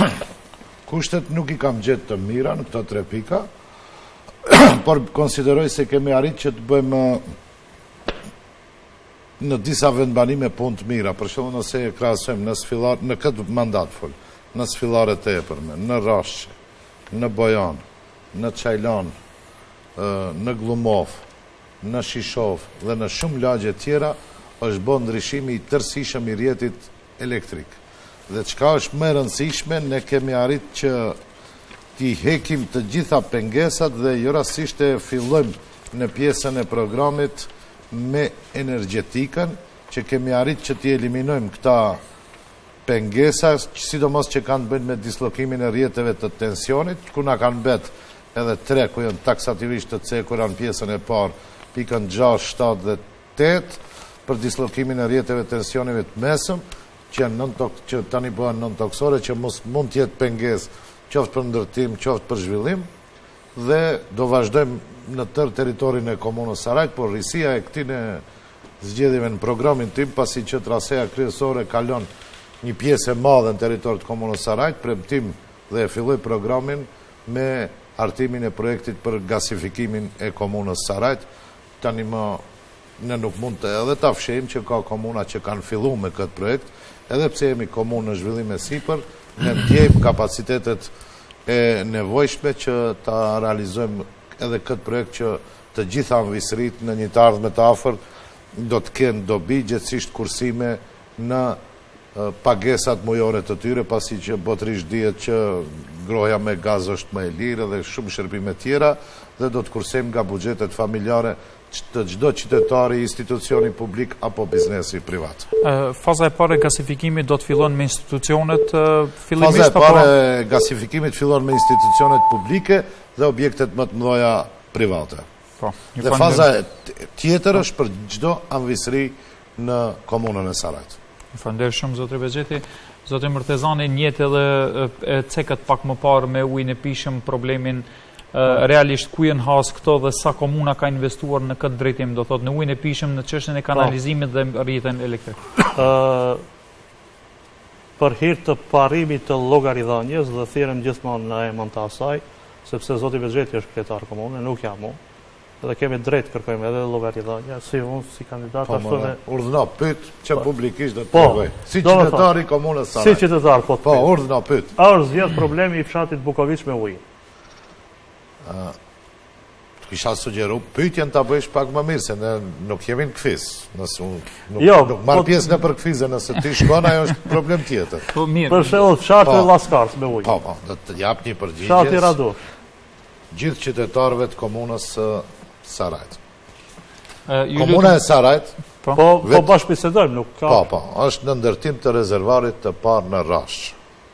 Kushtet nuk i kam gjetë të mira në këto tre pika, por konsideroj se kemi arrit që të bëjmë në disa vendbanime punë të mira, për shembull nëse e krahasojmë në sfillar në këtë mandat fol, në sfillaret e epërme, në Rashë, në Bojan, në Çajlan, në Glumov, në Shishov dhe në shumë lagje tjera është bërë ndryshimi i tërësishëm i rrjetit elektrik. Dhe çka është më e rëndësishme, ne kemi arrit që t'i hekim të gjitha pengesat dhe jo rastësisht e fillojmë në pjesën e programit me energjetikën, që kemi arrit që t'i eliminojmë këta pengesa, sidomos që kanë bënë me dislokimin e rrjeteve të tensionit, ku na kanë bet edhe tre ku janë taksativisht të cekura në pjesën e parë, pikën gjashtë, shtatë dhe tetë, për dislokimin e rrjeteve tensionive të mesëm, që, që tani bëhen nën-toksore, që mos mund tjetë penges qoftë për ndërtim, qoftë për zhvillim, dhe do vazhdojmë në tërë teritorin e komunës Sarajt, por rrisia e këtine zgjedhjeve në programin tim, pasi që traseja kryesore kalon një pjesë e madhe në territor të komunës Sarajt, premtim dhe e filloj programin me hartimin e projektit për gasifikimin e komunës Sarajt. Tani më ne nuk mund të edhe ta fshejmë që ka komuna që kanë fillu me këtë projekt, edhe pse jemi komunë në zhvillim e sipër, ne ndjejmë kapacitetet e nevojshme që ta realizojmë edhe këtë projekt që të gjitha anvisrit në një të ardhme të afërt do të kenë dobi gjithësisht kursime në pagesat mujore të tyre, pasi që botërisht dihet që groja me gaz është më e lirë dhe shumë shërbime tjera dhe do të kursejmë nga buxhetet familjare të çdo qytetari, institucioni publik apo biznesi privat. Faza e parë e gasifikimit do të fillon me institucionet fillimisht? Faza e parë e gasifikimit fillon me institucionet publike dhe objektet më të mëdha private. Po, dhe faza tjetër është për çdo anvisri në komunën e Sarajt. Falenderoj shumë zotri Bexheti. Zotri Murtezani, njët edhe e cekët pak më parë me ujin e pishëm problemin realisht ku janë has këto dhe sa komuna ka investuar në këtë drejtim, do thot në ujin e pishëm, në çështjen e kanalizimit dhe rrjetën elektrik. Ë për hir të parimit të llogaridhënies dhe thirrem gjithmonë në emën të asaj, sepse zoti Bexheti është kryetar komune, nuk jam unë. Dhe kemi drejt kërkojmë edhe llogaridhënia, si unë si kandidat ashtu dhe urdhëna pyet që publikisht do të Po, tregoj. Si qytetari i komunës si Sarajit. qytetar po. Po, urdhëna pyet. A është zgjedh problemi i fshatit Bukoviç me ujin? Të kisha sugjeru pyetjen ta bësh pak më mirë se ne nuk jemi në kfiz. Nëse unë nuk, Jo, nuk marr po- pjesë në për kfizën, nëse ti shkon ajo është problem tjetër. Po mirë. Për shembull fshati Po. Llaskars me ujin. Po, po, do të jap një Fshati përgjigje Radosh. gjithë qytetarëve të komunës së Sarajit. E, ju Komuna e Sarajit, Po, po Vet- bashkëbisedojmë, nuk ka. po, po, është në ndërtim të rezervarit të parë në Rash.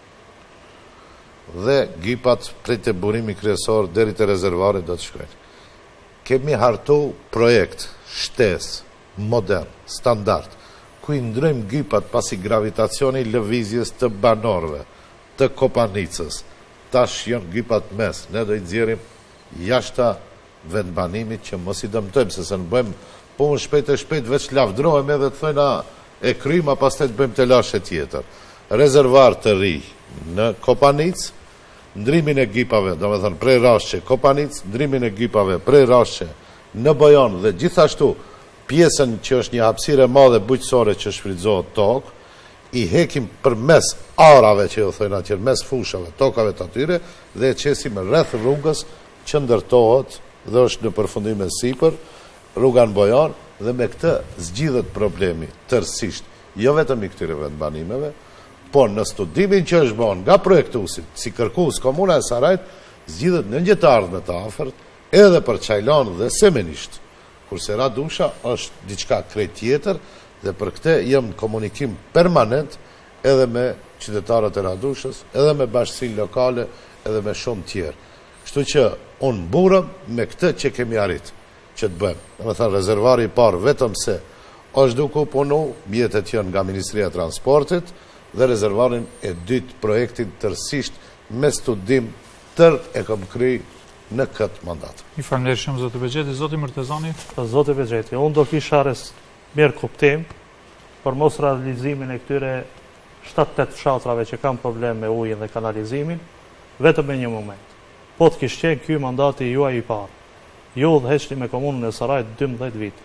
Dhe gipat prej të burimi kryesor deri të rezervarit do të shkojnë. Kemi hartu projekt, shtes, modern, standard, ku i ndrojmë gipat pasi gravitacioni i lëvizjes të banorëve, të Kopanicës. Tash janë gipat mes, ne do i nxjerrim jashta vendbanimit që mos i dëmtojmë, se se në bëjmë punë shpejt e shpejt, veç lavdrohem edhe të thojna e kryma, pastaj të bëjmë të lashe tjetër. Rezervar të ri në Kopanicë, ndrimin e gipave, do me thënë prej Rashqe, Kopanicë, ndrimin e gipave prej Rashqe në Bojon dhe gjithashtu pjesën që është një hapësirë e madhe bujqësore që shfrytëzohet tokë, i hekim për mes arave që ju thëjnë atjer, mes fushave, tokave të atyre, dhe e qesim rreth rrugës që ndërtohet dhe është në përfundim e sipër, rruga në Bojon, dhe me këtë zgjidhet problemi tërësisht, jo vetëm i këtyre vendbanimeve, por në studimin që është bon nga projektusit, si kërkues komuna e Sarajit, zgjidhet në një të ardhme të afërt, edhe për Çajlan dhe semenisht, kurse Radusha është diçka krejt tjetër, dhe për këte jam në komunikim permanent edhe me qytetarët e Radushës, edhe me bashkësinë lokale, edhe me shumë tjerë. Kështu që unë mburëm me këtë që kemi arrit që të bëjmë. Dhe me thënë, rezervari i parë vetëm se është duke punu, mjetet janë nga Ministria e Transportit, dhe rezervarin e dytë projektin tërësisht me studim tër e kam kry në këtë mandat. I falenderoj zoti Bexheti, zoti Mërtezani. Zoti Bexheti, unë do kisha res mirë kuptim për mos realizimin e këtyre shtatë tetë fshatrave që kanë problem me ujin dhe kanalizimin, vetëm me një moment. Po të kishtë qenë ky mandati juaj i parë. Ju udhëheqni me komunën e Sarajit dymbëdhjetë vite.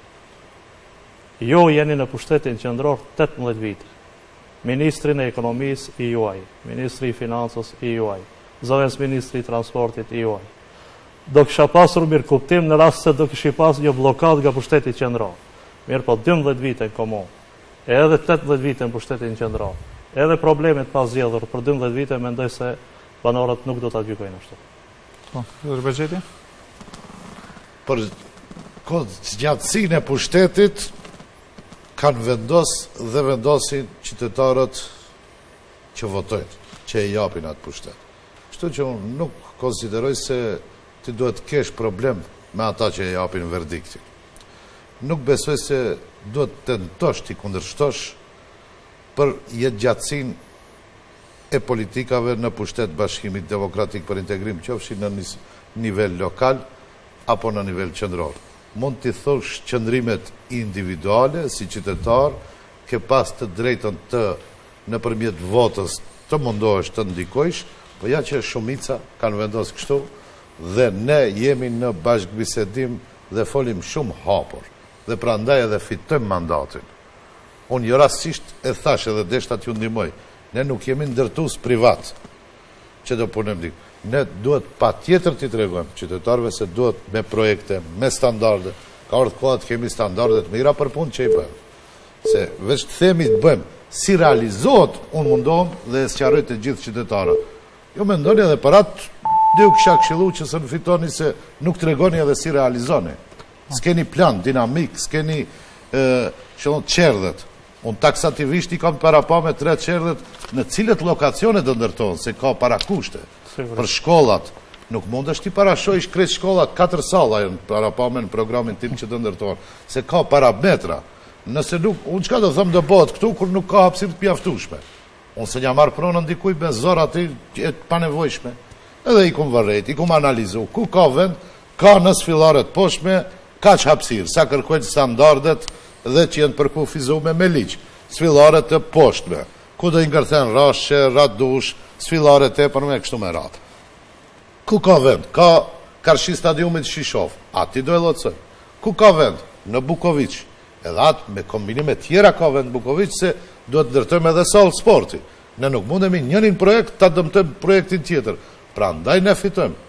Ju jeni në pushtetin qendror tetëmbëdhjetë vite. Ministrin e ekonomisë i juaj, Ministri i Financës i juaj, zëvendës Ministri i Transportit i juaj. Do kisha pasur mirë kuptim në rast se do kishi pas një blokad nga pushteti qendror. Mirë po dymbëdhjetë vite në komunë, edhe tetëmbëdhjetë vite në pushtetin qendror, edhe problemet pas zgjedhur për dymbëdhjetë vite, mendoj se banorët nuk do ta gjykojnë ashtu. Po, zoti Bexheti. Për gjatësinë e pushtetit kanë vendos dhe vendosin qytetarët që votojnë, që e japin atë pushtet. Kështu që unë nuk konsideroj se ti duhet kesh problem me ata që e japin verdiktin. Nuk besoj se duhet të tentosh ti kundërshtosh për jetë gjatësin e politikave në pushtet Bashkimit Demokratik për Integrim, qofshin në nivel lokal apo në nivel qendror. Mund t'i thosh qëndrimet individuale, si qytetar, ke pas të drejtën të në përmjet votës të mundohesh të ndikojsh, po ja që shumica kanë vendosë kështu, dhe ne jemi në bashkëbisedim dhe folim shumë hapur, dhe pra ndaj edhe fitëm mandatin. Unë jo rastisht e thash edhe deshta t'ju ndihmoj, ne nuk jemi ndërtues privat që do punem dik. Ne duhet pa tjetër t'i tregojmë qytetarëve se duhet me projekte, me standarde, ka ardhur koha të kemi standarde të mira për punë që i bëjmë. Se veç të themi të bëjmë si realizohet, unë mundohem dhe e sqaroj të gjithë qytetarët. Jo mendoni edhe për atë dhe u kisha këshillu që se në fitoni se nuk tregoni edhe si realizoni. S'keni plan, dinamik, s'keni qëllon qerdhet. Unë taksativisht i kam para pa me tre qerdhet në cilët lokacione të ndërtojnë, se ka para kushte. Për shkollat, nuk mund është ti parashojsh krejt shkollat, katër salla në para pa me në programin tim që të ndërtojnë, se ka parametra. Nëse nuk, unë qka do thëmë do bëhet këtu, kur nuk ka hapësirë të pjaftushme. Unë se një marë pronën dikuj me zor aty e pa nevojshme. edhe i kum vërrejt, i kum analizu, ku ka vend, ka në sfillaret poshtme, ka që hapsirë, sa kërkojnë standardet dhe që jenë përkufizume me liqë, sfillaret të poshtme, ku do i ngërthen rashe, radush, sfillaret e për me kështu me ratë. Ku ka vend, ka karshi stadiumit Shishov, ati do e lotësoj. Ku ka vend, në Bukovic, edhe atë me kombinime tjera ka vend Bukovic, se duhet dërtojmë edhe salë sporti. Ne nuk mundemi njënin projekt, ta dëmtojmë projektin tjetër. Pra ndaj ne fitojmë,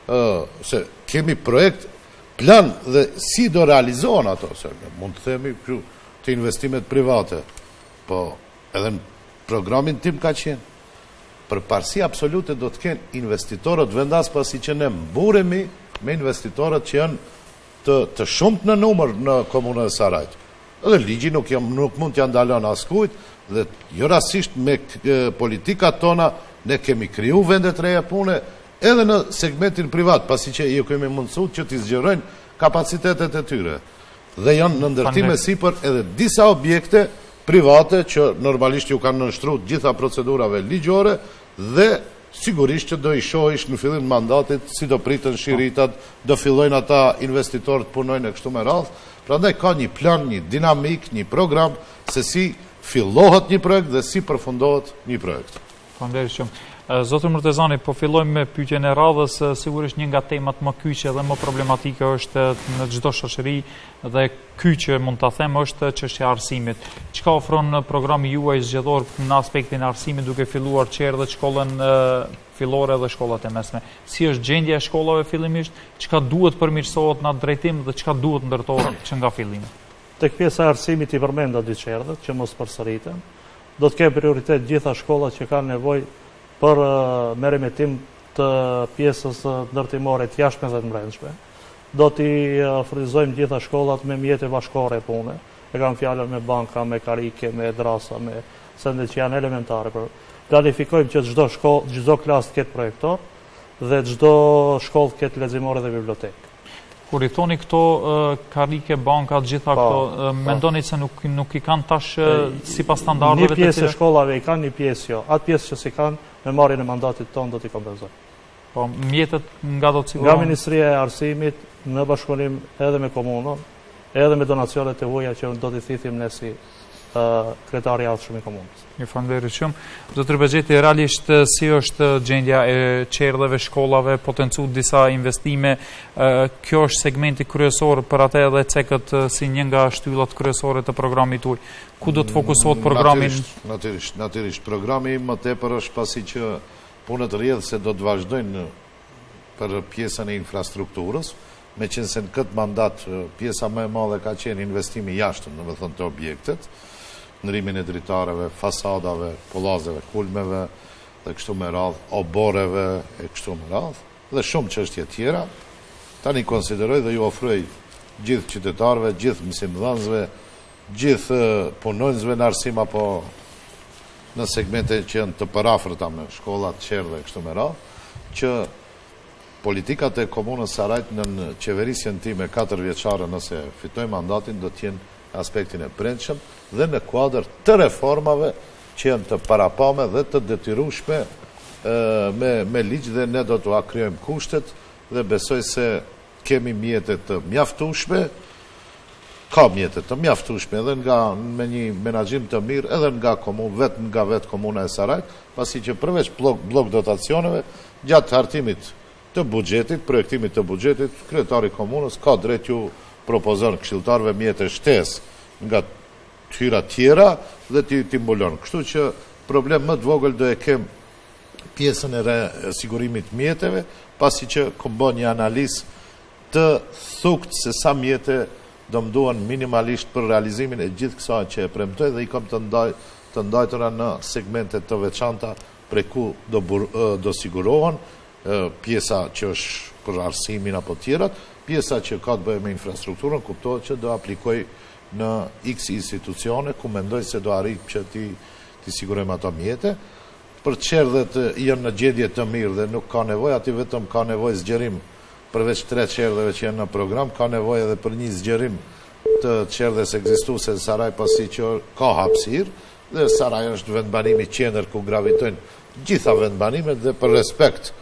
se kemi projekt, plan dhe si do realizohen ato, se mund të themi të investimet private, po edhe në programin tim ka qenë, për parësi absolute do të kenë investitorët vendas pasi që ne mburemi me investitorët që janë të, të shumët në numër në komunën e Sarajt. Edhe ligji nuk, jam, nuk mund t'ja ndalon askujt dhe jo rasisht me e, politikat tona ne kemi kriju vendet reja pune edhe në segmentin privat, pasi që ju kemi mundësu që t'i zgjerojnë kapacitetet e tyre. Dhe janë në ndërtime sipër edhe disa objekte private që normalisht ju kanë nënshtru gjitha procedurave ligjore dhe sigurisht që do i shohish në fillim mandatit si do pritën shiritat, do fillojnë ata investitorët punojnë e kështu me radhë. Prandaj ka një plan, një dinamik, një program se si fillohet një projekt dhe si përfundohet një projekt. Faleminderit shumë. Zotër Murtezani, po fillojmë me pyetjen e radhës, sigurisht një nga temat më kyçe dhe më problematike është në çdo shoqëri dhe kyçe mund ta them është çështja e arsimit. Çka ofron programi juaj zgjedhor në aspektin e arsimit duke filluar qerë dhe shkollën fillore dhe shkollat e mesme? Si është gjendja e shkollave fillimisht? Çka duhet përmirësohet në atë drejtim dhe çka duhet ndërtohet që nga fillimi? Tek pjesa e arsimit i përmenda dy çerdhet që mos përsëriten. Do të kenë prioritet gjitha shkollat që kanë nevojë për uh, merremetim të pjesës uh, ndërtimore të jashtme dhe të brendshme. Do t'i uh, furnizojmë gjitha shkollat me mjete bashkore pune. E kam fjalën me banka, me karike, me drasa, me sende që janë elementare. Për planifikojmë që çdo shkollë, çdo klasë të ketë projektor dhe çdo shkollë të ketë leximore dhe bibliotekë. Kur i thoni këto uh, karike, banka, gjitha pa, këto, uh, mendoni se nuk, nuk i kanë tash uh, sipas standardeve të tyre? Një pjesë e shkollave i kanë, një pjesë jo. Atë pjesë që si kanë, me marrjen e mandatit tonë do t'i kompenzojnë. Po, mjetet nga do të sigurohen? Nga Ministria e Arsimit, në bashkëpunim edhe me komunën, edhe me donacionet e huaja që do t'i thithim ne si uh, kryetari i ardhshëm i komunës. Ju falenderoj shumë. Zotër Bexheti, realisht si është gjendja e qerdheve, shkollave, potencu disa investime, kjo është segmenti kryesor për atë edhe cekët si një nga shtyllat kryesore të programit tuaj. Ku do të fokusohet programin? Natyrisht, natyrisht, natyrisht. Programi më tepër është pasi që punët rrjedhëse do të vazhdojnë për pjesën e infrastrukturës, me qenë se në këtë mandat pjesa më e madhe ka qenë investimi jashtëm, në më thënë të objektet, ndrimin e dritareve, fasadave, pollazeve, kulmeve, dhe kështu me radhë, oboreve, e kështu me radhë, dhe shumë çështje tjera. Tani konsideroj dhe ju ofroj gjithë qytetarëve, gjithë mësimdhënësve, gjithë punonjësve në arsim apo në segmente që janë të përafërta me shkollat, qerë dhe kështu me radhë, që politikat e komunës Sarajt në qeverisjen time katër vjeçare nëse fitoj mandatin do t'jenë aspektin e brendshëm dhe në kuadër të reformave që janë të parapame dhe të detyrueshme me, me ligj dhe ne do t'u akryojmë kushtet dhe besoj se kemi mjetet të mjaftueshme, ka mjetet të mjaftueshme edhe nga me një menaxhim të mirë edhe nga komunë, vetë nga vetë komuna e Sarajt, pasi që përveç blok, blok dotacioneve, gjatë hartimit të buxhetit, projektimit të buxhetit, kryetari komunës ka drejt ju propozon këshilltarëve mjete shtesë nga tyra tjera dhe ti timbulon. Kështu që problem më të vogël do e kem pjesën e sigurimit mjeteve, pasi që këmë një analizë të thukt se sa mjete do më duan minimalisht për realizimin e gjithë kësa që e premtoj dhe i kom të, ndaj, të ndajtëra në segmente të veçanta pre ku do, bur, do sigurohen, pjesa që është për arsimin apo tjerat, pjesa që ka të bëjë me infrastrukturën, kuptohet që do aplikoj në X institucione, ku mendoj se do arrit që ti, ti sigurojmë ato mjete. Për qerdhet janë në gjendje të mirë dhe nuk ka nevojë, ati vetëm ka nevojë zgjerim, përveç tre qerdheve që janë në program, ka nevojë edhe për një zgjerim të qerdhes ekzistuese në Saraj, pasi që ka hapësirë, dhe Saraj është vendbanimi qendër ku gravitojnë gjitha vendbanimet dhe për respekt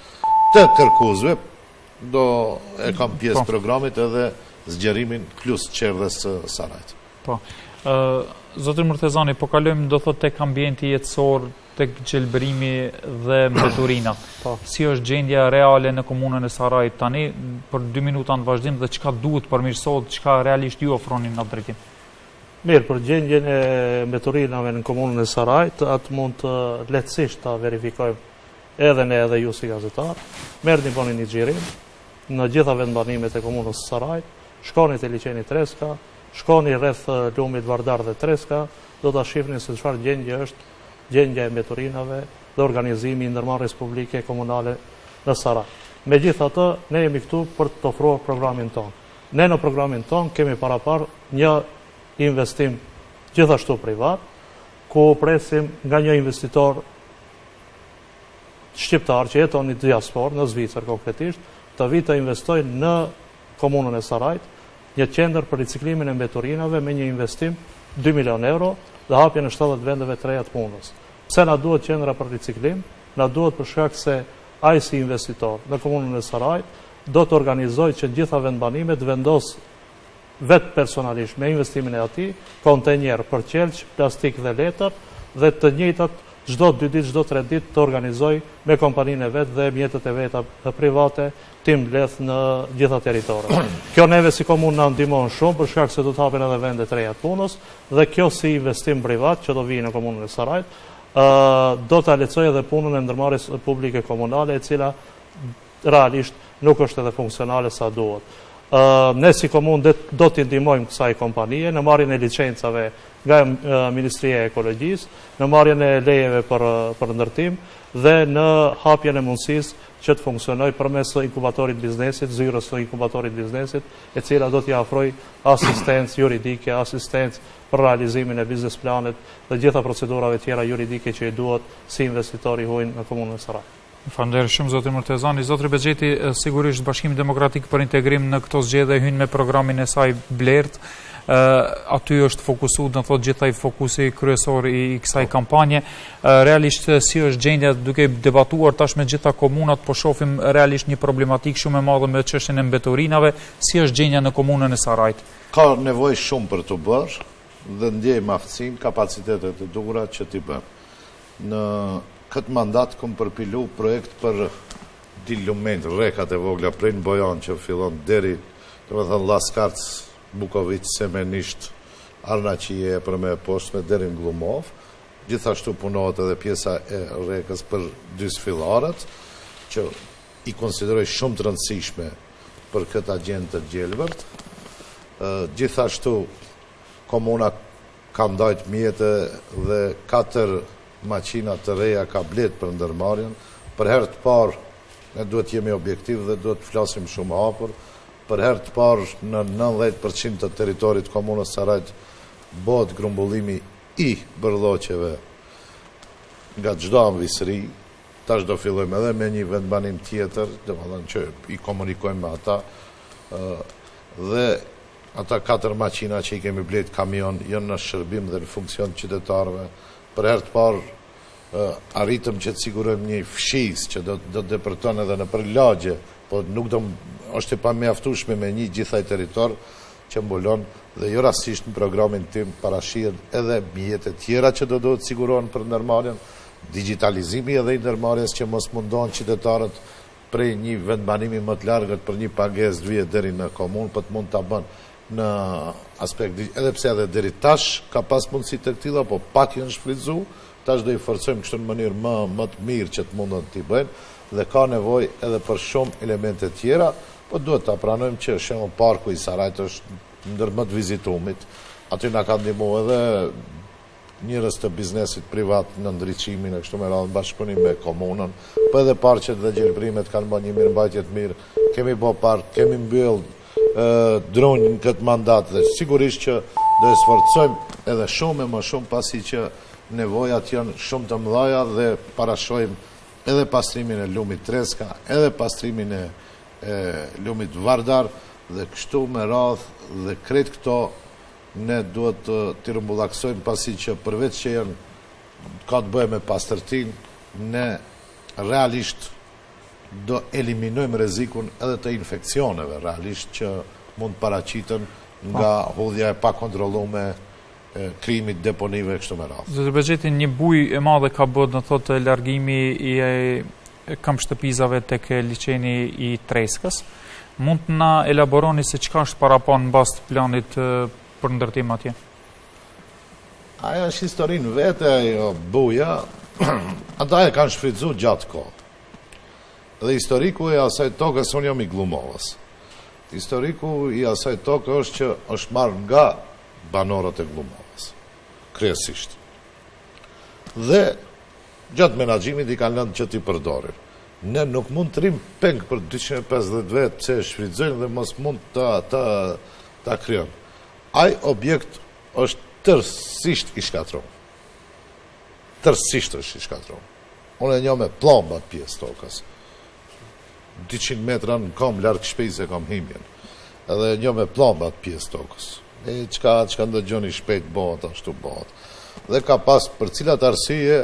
të kërkuesve, do e kam pjesë programit edhe zgjerimin plus qerdhes së Sarajt. Po. Zotri Murtezani, po kalojmë do thot tek ambienti jetësor, tek gjelbërimi dhe mbeturina. Si është gjendja reale në komunën e Sarajit tani, për dy minuta në vazhdim, dhe çka duhet përmirësohet, çka realisht ju ofroni në atë drejtim? Mirë, për gjendjen e mbeturinave në komunën e Sarajit, atë mund të lehtësisht ta verifikojmë edhe ne edhe ju si gazetar. Merrni bëni një xhirim në gjitha vendbanimet e komunës së Sarajit, shkoni te liçeni Treska, shkoni rreth lumit Vardar dhe Treska, do ta shihni se çfarë gjendje është gjendja e mbeturinave dhe organizimi i ndërmarrjes publike komunale në Saraj. Megjithatë, ne jemi këtu për të ofruar programin tonë. Ne në programin tonë kemi parapar një investim gjithashtu privat, ku presim nga një investitor shqiptar që jeton në diasporë, në Zvicër konkretisht, të vi të investojnë në komunën e Sarajit, një qendër për riciklimin e mbeturinave me një investim dy milion euro dhe hapje në shtatëdhjetë vendeve të reja të punës. Pse na duhet qendra për riciklim? Na duhet për shkak se ai si investitor në komunën e Sarajit do të organizojë që gjitha vendbanimet vendos vetë personalisht me investimin e ati, kontenjer për qelç, plastik dhe letër, dhe të njëjtat çdo dy ditë, çdo tre ditë të organizoj me kompaninë e vet dhe mjetet e veta private tim mbledh në gjitha territoret. Kjo neve si komunë na ndihmon shumë për shkak se do të hapen edhe vende të reja të punës dhe kjo si investim privat që do vijë në komunën e Sarajit, do ta lehtësojë edhe punën e ndërmarrjes publike komunale, e cila realisht nuk është edhe funksionale sa duhet. Ne si komunë do t'i ndihmojmë kësaj kompanie në marrjen e licencave nga Ministria e Ekologjisë, në marrjen e lejeve për, për ndërtim dhe në hapjen e mundësisë që të funksionojë përmes inkubatorit biznesit, zyrës së inkubatorit biznesit, e cila do t'i ofrojë asistencë juridike, asistencë për realizimin e biznes planet dhe gjitha procedurave tjera juridike që i duhet si investitori huaj në komunën e Sarajit. Faleminderit shumë zotri Murtezani. Zotri Bexheti, sigurisht Bashkimi Demokratik për Integrim në këto zgjedhje hyn me programin e saj Blert. Aty është fokusuar, do thotë gjithaj fokusi kryesor i kësaj kampanje. Realisht si është gjendja duke debatuar tash me gjitha komunat, po shohim realisht një problematik shumë e madhe me çështjen e mbeturinave. Si është gjendja në komunën e Sarajit? Ka nevojë shumë për të bërë dhe ndjejmë aftësinë, kapacitetet e duhura që t'i bëjmë. Në këtë mandat kom përpilu projekt për dilument, rekat e vogla prej në Bojan që fillon deri, të me thënë Laskarc, Bukovic, Semenisht, Arnaqie, për me poshtme deri në Glumov. Gjithashtu punohet edhe pjesa e rekës për dy sfillaret, që i konsideroj shumë të rëndësishme për këtë agjend të gjelbërt. Gjithashtu komuna ka ndajt mjete dhe katër maqina të reja ka blet për ndërmarrjen. Për herë të parë, ne duhet jemi objektiv dhe duhet të flasim shumë hapur, për herë të parë në nëntëdhjetë përqind të teritorit komunës Sarajit bëhet grumbullimi i bërlloqeve nga çdo anvisëri. Tash do fillojmë edhe me një vendbanim tjetër, domethënë që i komunikojmë me ata, dhe ata katër maqina që i kemi blet kamion janë në shërbim dhe në funksion qytetarëve. Për herë të parë arritëm që të sigurojmë një fshis që do të depërton edhe në përlagje, po nuk do është e pamjaftueshme me një gjithaj territor që mbulon dhe jo rastisht në programin tim parashihen edhe mjete tjera që do duhet sigurohen për ndërmarrjen, digitalizimi edhe i ndërmarrjes që mos mundon qytetarët prej një vendbanimi më të largët për një pagesë të vjet deri në komunë, po të mund ta bën në aspekt, edhe pse edhe deri tash ka pas mundësi të këtilla, po pak janë shfrytzuar, tash do i forcojmë kështu në mënyrë më më të mirë që të mundon t'i bëjnë dhe ka nevojë edhe për shumë elemente tjera, po duhet ta pranojmë që shembull parku i Sarajit është ndër më të vizituamit. Aty na ka ndihmuar edhe njerëz të biznesit privat në ndriçimin e kështu me radhë bashkëpunim me komunën, po edhe parqet dhe gjelbrimet kanë bërë një mirëmbajtje të mirë. Kemi bë park, kemi mbyll dronjë në këtë mandat dhe sigurisht që do e sforcojmë edhe shumë e më shumë pasi që nevojat janë shumë të mëdha dhe parashojmë edhe pastrimin e lumit Treska, edhe pastrimin e, e lumit Vardar dhe kështu me radhë dhe krejt këto ne duhet të, të rrumbullaksojmë pasi që përveç që janë ka të bëjë me pastërtin, ne realisht do eliminojmë rrezikun edhe të infekcioneve, realisht që mund paraqiten nga hodhja e pa kontrolluar e krimit, deponive e kështu me radhë. Zoti Bexheti, një bujë e madhe ka bërë në thotë largimi i këmbshtëpizave tek liçeni i Treskës. Mund të na elaboroni se çka është parapon mbas të planit për ndërtim atje? Aja është historinë vete, ajo buja, ata e kanë shfrytzuar gjatë kohë. Dhe historiku i asaj tokës, unë jam i Glumovës. Historiku i asaj tokë është që është marrë nga banorët e Glumovës, kryesisht. Dhe gjatë menaxhimit i kanë lënë që t'i përdorin. Ne nuk mund të rrim peng për dyqind e pesëdhjetë vetë pse e shfrytëzojnë dhe mos mund ta ta ta krijojnë. Ai objekt është tërësisht i shkatruar. Tërësisht është i shkatruar. Unë e njoh me plomba pjesë tokës. dyqind metra në kom larg shtëpisë se kam himjen. Edhe e njoh me plomba pjesë tokës. E çka çka ndëgjoni shpejt bëhet ashtu bëhet. Dhe ka pas për cilat arsye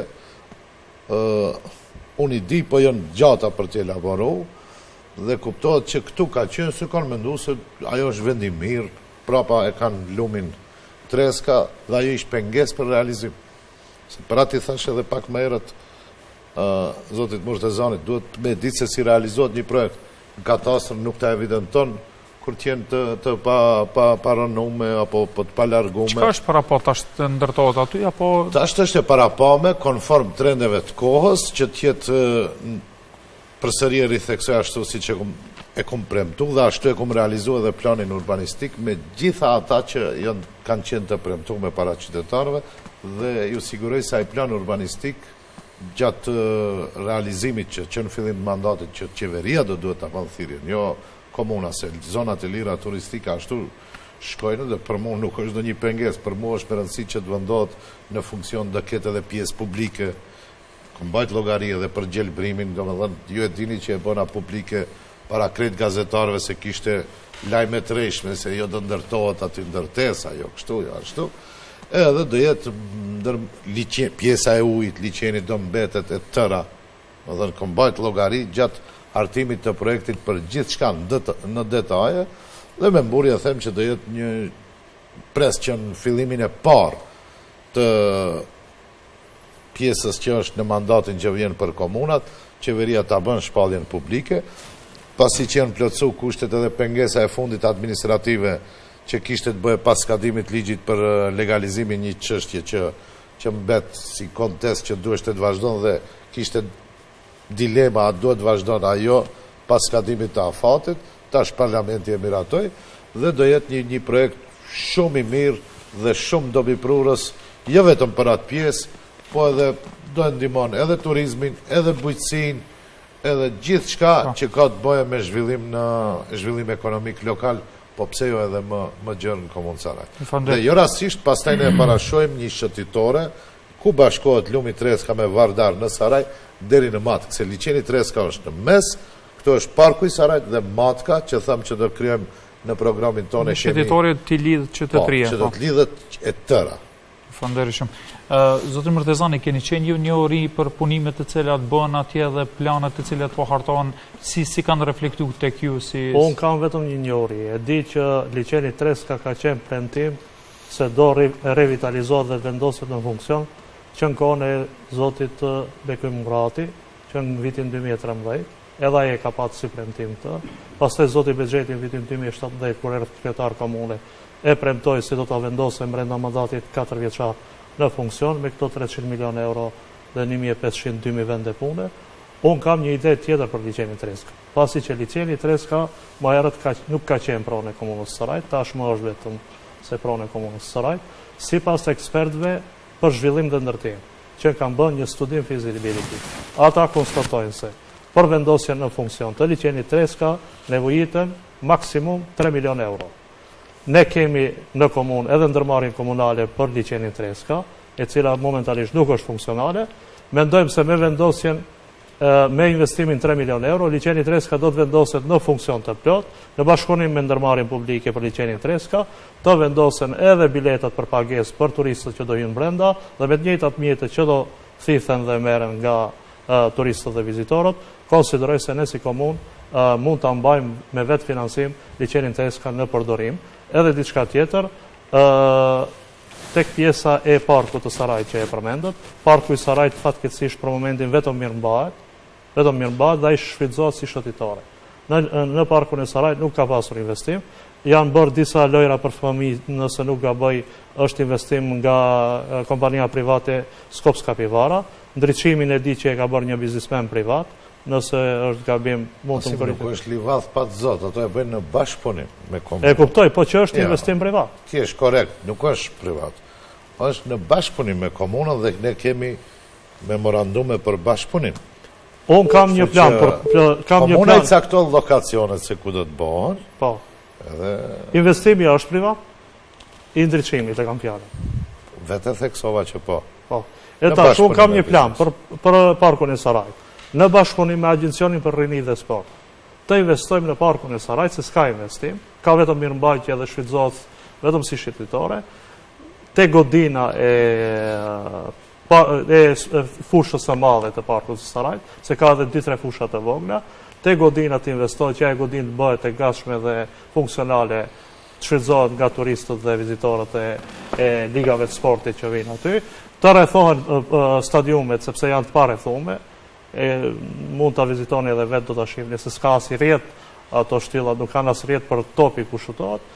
ë unë i di, po janë gjata për të elaboruar dhe kuptohet që këtu ka qenë se kanë menduar se ajo është vend i mirë, prapa e kanë lumin Treska dhe ajo ishte pengesë për realizim. Se për atë i thash edhe pak më herët uh, zotit Murtezanit, duhet me ditë se si realizohet një projekt. Në katastër nuk ta evidenton kur t'jen të, të pa, pa, paranume apo të palargume. Çka është para po tash të ndërtohet aty apo tash është e parapame konform trendeve të kohës që të jetë përsëri e ritheksoj ashtu siç e kum e kum premtuar dhe ashtu e kum realizuar edhe planin urbanistik me gjitha ata që janë kanë qenë të premtuar me para qytetarëve dhe ju siguroj se ai plan urbanistik gjatë realizimit që që në fillim të mandatit që qeveria do duhet ta bëjë thirrjen, jo komuna, se zonat e lira turistike ashtu shkojnë dhe për mua nuk është ndonjë pengesë, për mua është me rëndësi që të vendohet në funksion do ketë edhe pjesë publike, kombajt llogari edhe për gjelbrimin, domethënë ju e dini që e bëna publike para krejt gazetarëve se kishte lajme të rreshme se jo do ndërtohet aty ndërtesa, jo kështu, jo ashtu. Edhe do jetë ndër liçen, pjesa e ujit, liçenit do mbetet e tëra. Domethënë kombajt llogari gjatë hartimit të projektit për gjithçka në detaje dhe me mburje them që do jetë një pres që në fillimin e parë të pjesës që është në mandatin që vjen për komunat, qeveria ta bën shpalljen publike, pasi që janë plotësu kushtet edhe pengesa e fundit administrative që kishte të bëhe pas skadimit ligjit për legalizimin një çështje që që mbet si kontest që duhet të vazhdon dhe kishte dilema a duhet vazhdon ajo pas skadimit të afatit, tash parlamenti e miratoi dhe do jetë një, një projekt shumë i mirë dhe shumë dobiprurës, jo vetëm për atë pjesë, po edhe do ndihmon edhe turizmin, edhe bujqësinë, edhe gjithë shka që ka të bëje me zhvillim në zhvillim ekonomik lokal, po pse jo edhe më, më gjërë në Komunë Saraj. Dhe jo rastisht, pastaj ne parashojmë një shëtitore, ku bashkohet lumi Treska me Vardar në Saraj, deri në Matkë, se liçeni Treska është në mes, këto është parku i Sarajt dhe Matka, që thëmë që do kryojmë në programin tonë e kemi... Shëtitore të lidhët që të trije. Po, që do të lidhët e tëra. Fanderishëm. Zotë Murtezani, keni qenë ju një ori për punimet të cilat bën atje dhe planet të cilat po hartohen, si, si kanë reflektu të kju? Si... Po, unë kam vetëm një një ori. E di që liçeni Treska ka qenë premtim se do re, revitalizohet dhe vendoset në funksion, që në kohën e zotit Bekoj Murati, që në vitin dy mijë e trembëdhjetë, edhe ai e ka patë si premtim të. Pastaj zoti Bexheti në vitin dy mijë e shtatëdhjetë, kur erdhi kryetar komune, e premtoi se do ta vendosë brenda mandatit katër vjeçar në funksion me këto treqind milion euro dhe një mijë e pesëqind dy mijë vende pune. Unë kam një ide tjetër për liçenin Treska. Pasi që liçeni Treska më herët ka, nuk ka qenë pronë e Komunës së Sarajit, tashmë është vetëm se pronë e Komunës së Sarajit, sipas ekspertëve për zhvillim dhe ndërtim, që kanë bën një studim fizibiliteti. Ata konstatojnë se për vendosjen në funksion të liçenit Treska nevojiten maksimum tre milion euro. Ne kemi në komunë edhe ndërmarrjen komunale për liçenin Treska, e cila momentalisht nuk është funksionale. Mendojmë se me vendosjen me investimin tre milion euro, liçeni Treska do të vendoset në funksion të plot, në bashkëpunim me ndërmarrjen publike për liçenin Treska, do vendosen edhe biletat për pagesë për turistët që do hyjnë brenda dhe me të njëjtat mjete që do thithen dhe merren nga turistët dhe vizitorët, konsideroj se ne si komunë mund të mbajmë me vetë financim liçenin Teska në përdorim. Edhe diçka tjetër, tek pjesa e parkut të Sarajit që e përmendët, parku i Sarajit fatkeqësisht për momentin vetëm mirëmbahet, vetëm mirëmbahet dhe ai shfrytëzohet si shëtitore. Në, në parkun e Sarajit nuk ka pasur investim, janë bërë disa lojra për fëmijë, nëse nuk gaboj, është investim nga kompania private Skops Kapivara, ndriçimin e di që e ka bërë një biznismen privat, nëse është gabim mund të më korrigoj. Nuk është livadh pa zot, ato e bëjnë në bashkëpunim me komunën. E kuptoj, po që është investim privat. Ti është korrekt, nuk është privat. Është në bashkëpunim me komunën dhe ne kemi memorandume për bashkëpunim. Unë kam një plan për kam një plan. Komuna i cakton lokacionet se ku do të bëhen. Po. Edhe investimi është privat? I ndriçimit e kam fjalën. Vetë theksova që po. Po. E tash unë kam një plan për për parkun e Sarajit. Në bashkëpunim me Agjencionin për Rini dhe Sport. Të investojmë në parkun e Sarajit, se s'ka investim, ka vetëm mirëmbajtje dhe shfrytëzohet vetëm si shititore. Te godina e, pa, e fushës së madhe të parkut të Sarajit, se ka edhe dy tre fusha të vogla, te godina të investohet që ajo godinë të bëhet e gatshme dhe funksionale, të shfrytëzohet nga turistët dhe vizitorët e, e ligave të sportit që vinë aty. Të rrethohen stadiumet sepse janë të parrethume. E, mund të vizitoni edhe vetë do të shihni se s'ka as i rjet, ato shtyllat nuk kanë as rjet për topi ku shutohet.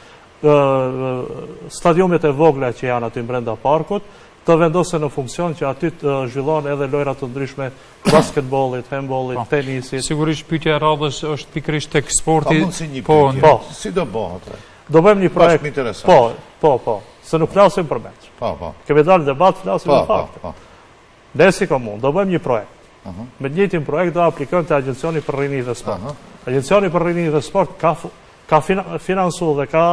Stadiumet e vogla që janë aty brenda parkut të vendosen në funksion që aty të zhvillohen edhe lojra të ndryshme, basketbollit, handbollit, tenisit. Sigurisht pyetja e radhës është pikërisht tek sporti. Po, po, si do bëhet? Do bëjmë një projekt. Po, po, po, se nuk flasim për meç. Po, po. Kemi dalë debat, flasim për fakte. Po, Ne si komunë do bëjmë një projekt. Me të njëjtin projekt do aplikojmë te Agjencioni për Rini dhe Sport. Agjencioni për Rini dhe Sport ka ka finansuar dhe ka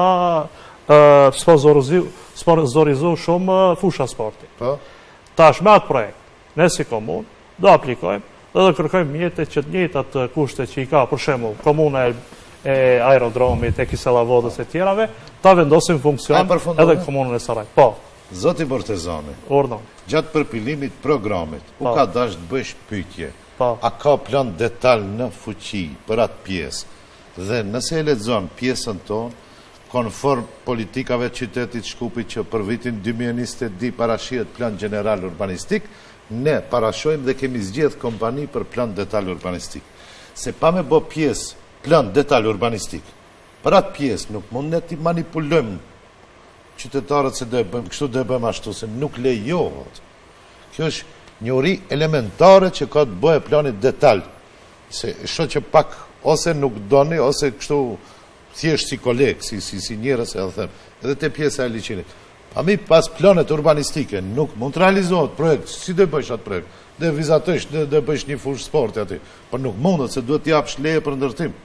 sponsorizuar shumë fusha sporti. Po. Tash me atë projekt, ne si komunë do aplikojmë dhe do kërkojmë mjete që të njëjtat kushte që i ka, për shembull, komuna e aerodromit, e Kisellavodës e tjerave, ta vendosim funksion edhe komunën e Sarajit. Po. Zoti Bortezani, Ordon. Gjatë përpilimit programit, u ka dash të bësh pyetje. Po. A ka plan detal në fuqi për atë pjesë? Dhe nëse e lexon pjesën tonë, konform politikave të qytetit Shkupit që për vitin dy mijë e njëzet e dy parashihet plan general urbanistik, ne parashojmë dhe kemi zgjedh kompani për plan detal urbanistik. Se pa me bë pjesë plan detal urbanistik, për atë pjesë nuk mund ne të manipulojmë qytetarët se do e bëjmë, kështu do e bëjmë ashtu, se nuk lejohet. Kjo është një uri elementare që ka të bëjë planit detal. Se shoh që pak ose nuk doni, ose kështu thjesht si kolegë, si, si, si njerëz, edhe them, edhe te pjesa e liçenit. Pa mi pas planet urbanistike, nuk mund të realizohet projekt, si do bësh atë projekt? Do vizatosh, do, do bësh një fushë sporti aty, por nuk mundet se duhet të japsh leje për ndërtim.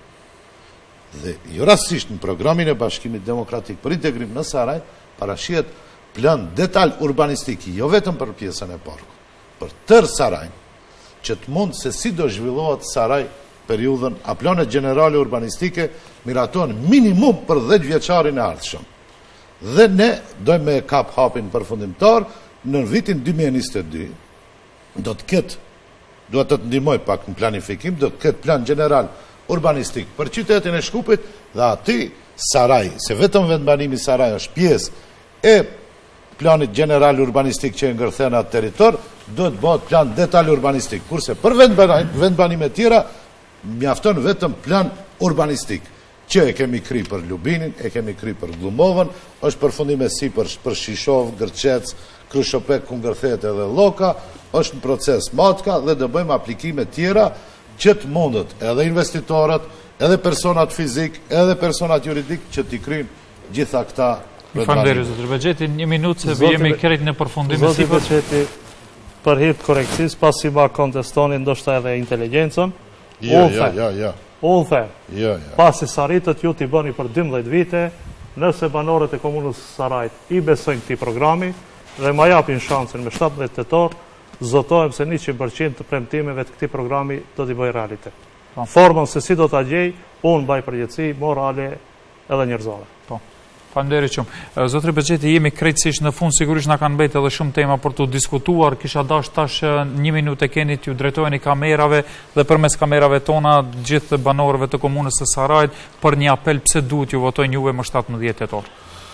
Dhe jo rastësisht në programin e Bashkimit Demokratik për integrim në Saraj, parashihet plan detal urbanistik, jo vetëm për pjesën e parkut, për tërë Sarajin, që të mund se si do zhvillohet Saraj periudhën, a planet generale urbanistike miraton minimum për dhjetë vjeçarin e ardhshëm. Dhe ne dojmë me kap hapin përfundimtar në vitin dy mijë e njëzet e dy, do të ketë, duhet të të ndihmoj pak në planifikim, do të ketë plan general urbanistik për qytetin e Shkupit dhe aty Saraj, se vetëm vendbanimi Saraj është pjesë e planit general urbanistik që e ngërthen atë territor, do të bëhet plan detal urbanistik, kurse për vendbanime tjera mjafton vetëm plan urbanistik, që e kemi kry për Lubinin, e kemi kry për Glumovën, është përfundime si për, për Shishov, Gërqec, Krushopek, ku ngërthet edhe Loka, është në proces matka dhe do bëjmë aplikime tjera që të mundët edhe investitorët, edhe personat fizik, edhe personat juridik që t'i kryjnë gjitha këta. Faleminderit zotër Bexheti, një minutë se jemi krejt në përfundim. Zoti Bexheti, për hir të korrekcisë, pasi ma kontestoni ndoshta edhe inteligjencën, jo, jo, jo, jo. Unë them, jo, jo. pasi Saritët ju t'i bëni për dymbëdhjetë vite, nëse banorët e komunës Sarajit i besojnë këtij programi dhe ma japin shansin me shtatëdhjetë tetor, zotojmë se njëqind përqind të premtimeve të këtij programi do t'i bëj realitet. Formën se si do t'a gjej, unë baj përgjithësi morale edhe njerëzore. Po. Faleminderit shumë. Zotri Bexheti, jemi krejtësisht në fund, sigurisht na kanë mbajtur edhe shumë tema për të diskutuar. Kisha dash tash një minutë e keni t'ju drejtojeni kamerave dhe përmes kamerave tona gjithë banorëve të komunës së Sarajit për një apel pse duhet ju votojnë juve më shtatëmbëdhjetë tetor.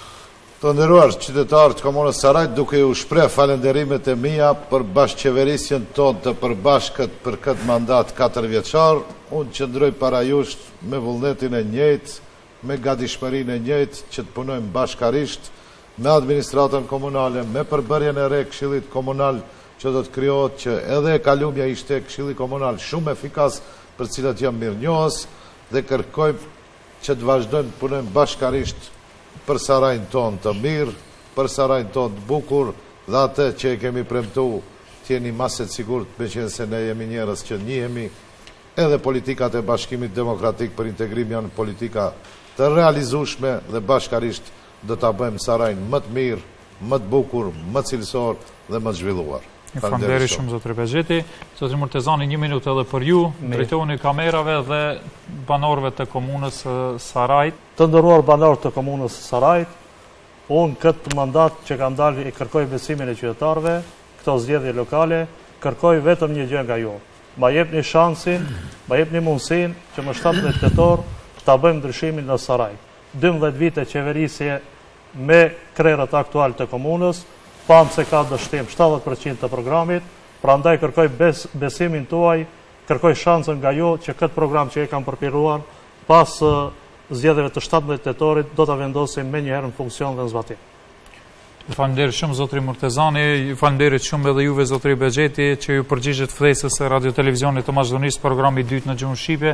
Të nderuar qytetarë të komunës Sarajit, duke ju shpreh falënderimet e mia për bashkëqeverisjen tonë të përbashkët për këtë mandat katër vjeçar, unë qëndroj para jush me vullnetin e njëjtë, me gatishmërinë e njëjtë që të punojmë bashkarisht me administratën komunale, me përbërjen e re këshillit komunal që do të krijohet, që edhe e kalumja ishte këshilli komunal shumë efikas për cilat jam mirënjohës dhe kërkojmë që të vazhdojmë të punojmë bashkarisht për Sarajin tonë të mirë, për Sarajin tonë të bukur dhe atë që e kemi premtu të jeni maset sigurt, me qenë se ne jemi njerëz që njihemi, edhe politikat e Bashkimit Demokratik për integrim janë politika të realizueshme dhe bashkarisht do ta bëjmë Sarajin më të mirë, më të bukur, më cilësor dhe më të zhvilluar. Faleminderit shumë zotri Bexheti. Zotri Murtezani, një minutë edhe për ju, drejtohuni kamerave dhe banorëve të komunës së Sarajit. Të nderuar banorë të komunës së Sarajit, unë këtë mandat që kam dalë i kërkoj besimin e qytetarëve, këto zgjedhje lokale, kërkoj vetëm një gjë nga ju. Ma jepni shansin, ma jepni mundësin që më shtatëmbëdhjetë tetor ta bëjmë ndryshimin në Saraj. dymbëdhjetë vite qeverisje me krerët aktual të komunës, pamë se ka dështim shtatëdhjetë përqind të programit, pra ndaj kërkoj bes, besimin tuaj, kërkoj shansën nga ju që këtë program që e kam përpiruar, pas uh, zgjedhjeve të shtatëmbëdhjetë tetorit, do të vendosim me njëherë në funksion dhe në zbatim. Faleminderit shumë zotri Murtezani, faleminderit shumë edhe juve zotri Bexheti që ju përgjigjet ftesës së Radio Televizionit të Maqedonisë, programi i dytë në gjuhën shqipe.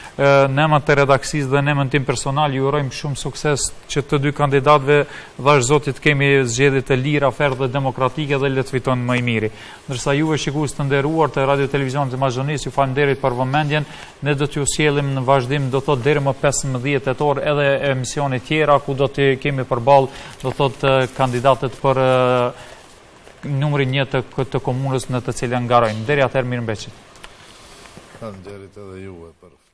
Në emër të redakcisë dhe në emër tim personal ju urojmë shumë sukses që të dy kandidatëve dhash zotit kemi zgjedhje të lira, ferë dhe demokratike dhe le të fitojnë më i miri. Ndërsa juve shikues të nderuar të Radio Televizionit të Maqedonisë, ju faleminderit për vëmendjen. Ne do t'ju sjellim në vazhdim, do thotë deri më pesëmbëdhjetë tetor edhe emisione tjera ku do të kemi përballë, do thotë kandidatët për uh, numrin një të, të komunës në të cilën ngarojnë. Deri atëherë mirëmbëjtje. Faleminderit edhe juve për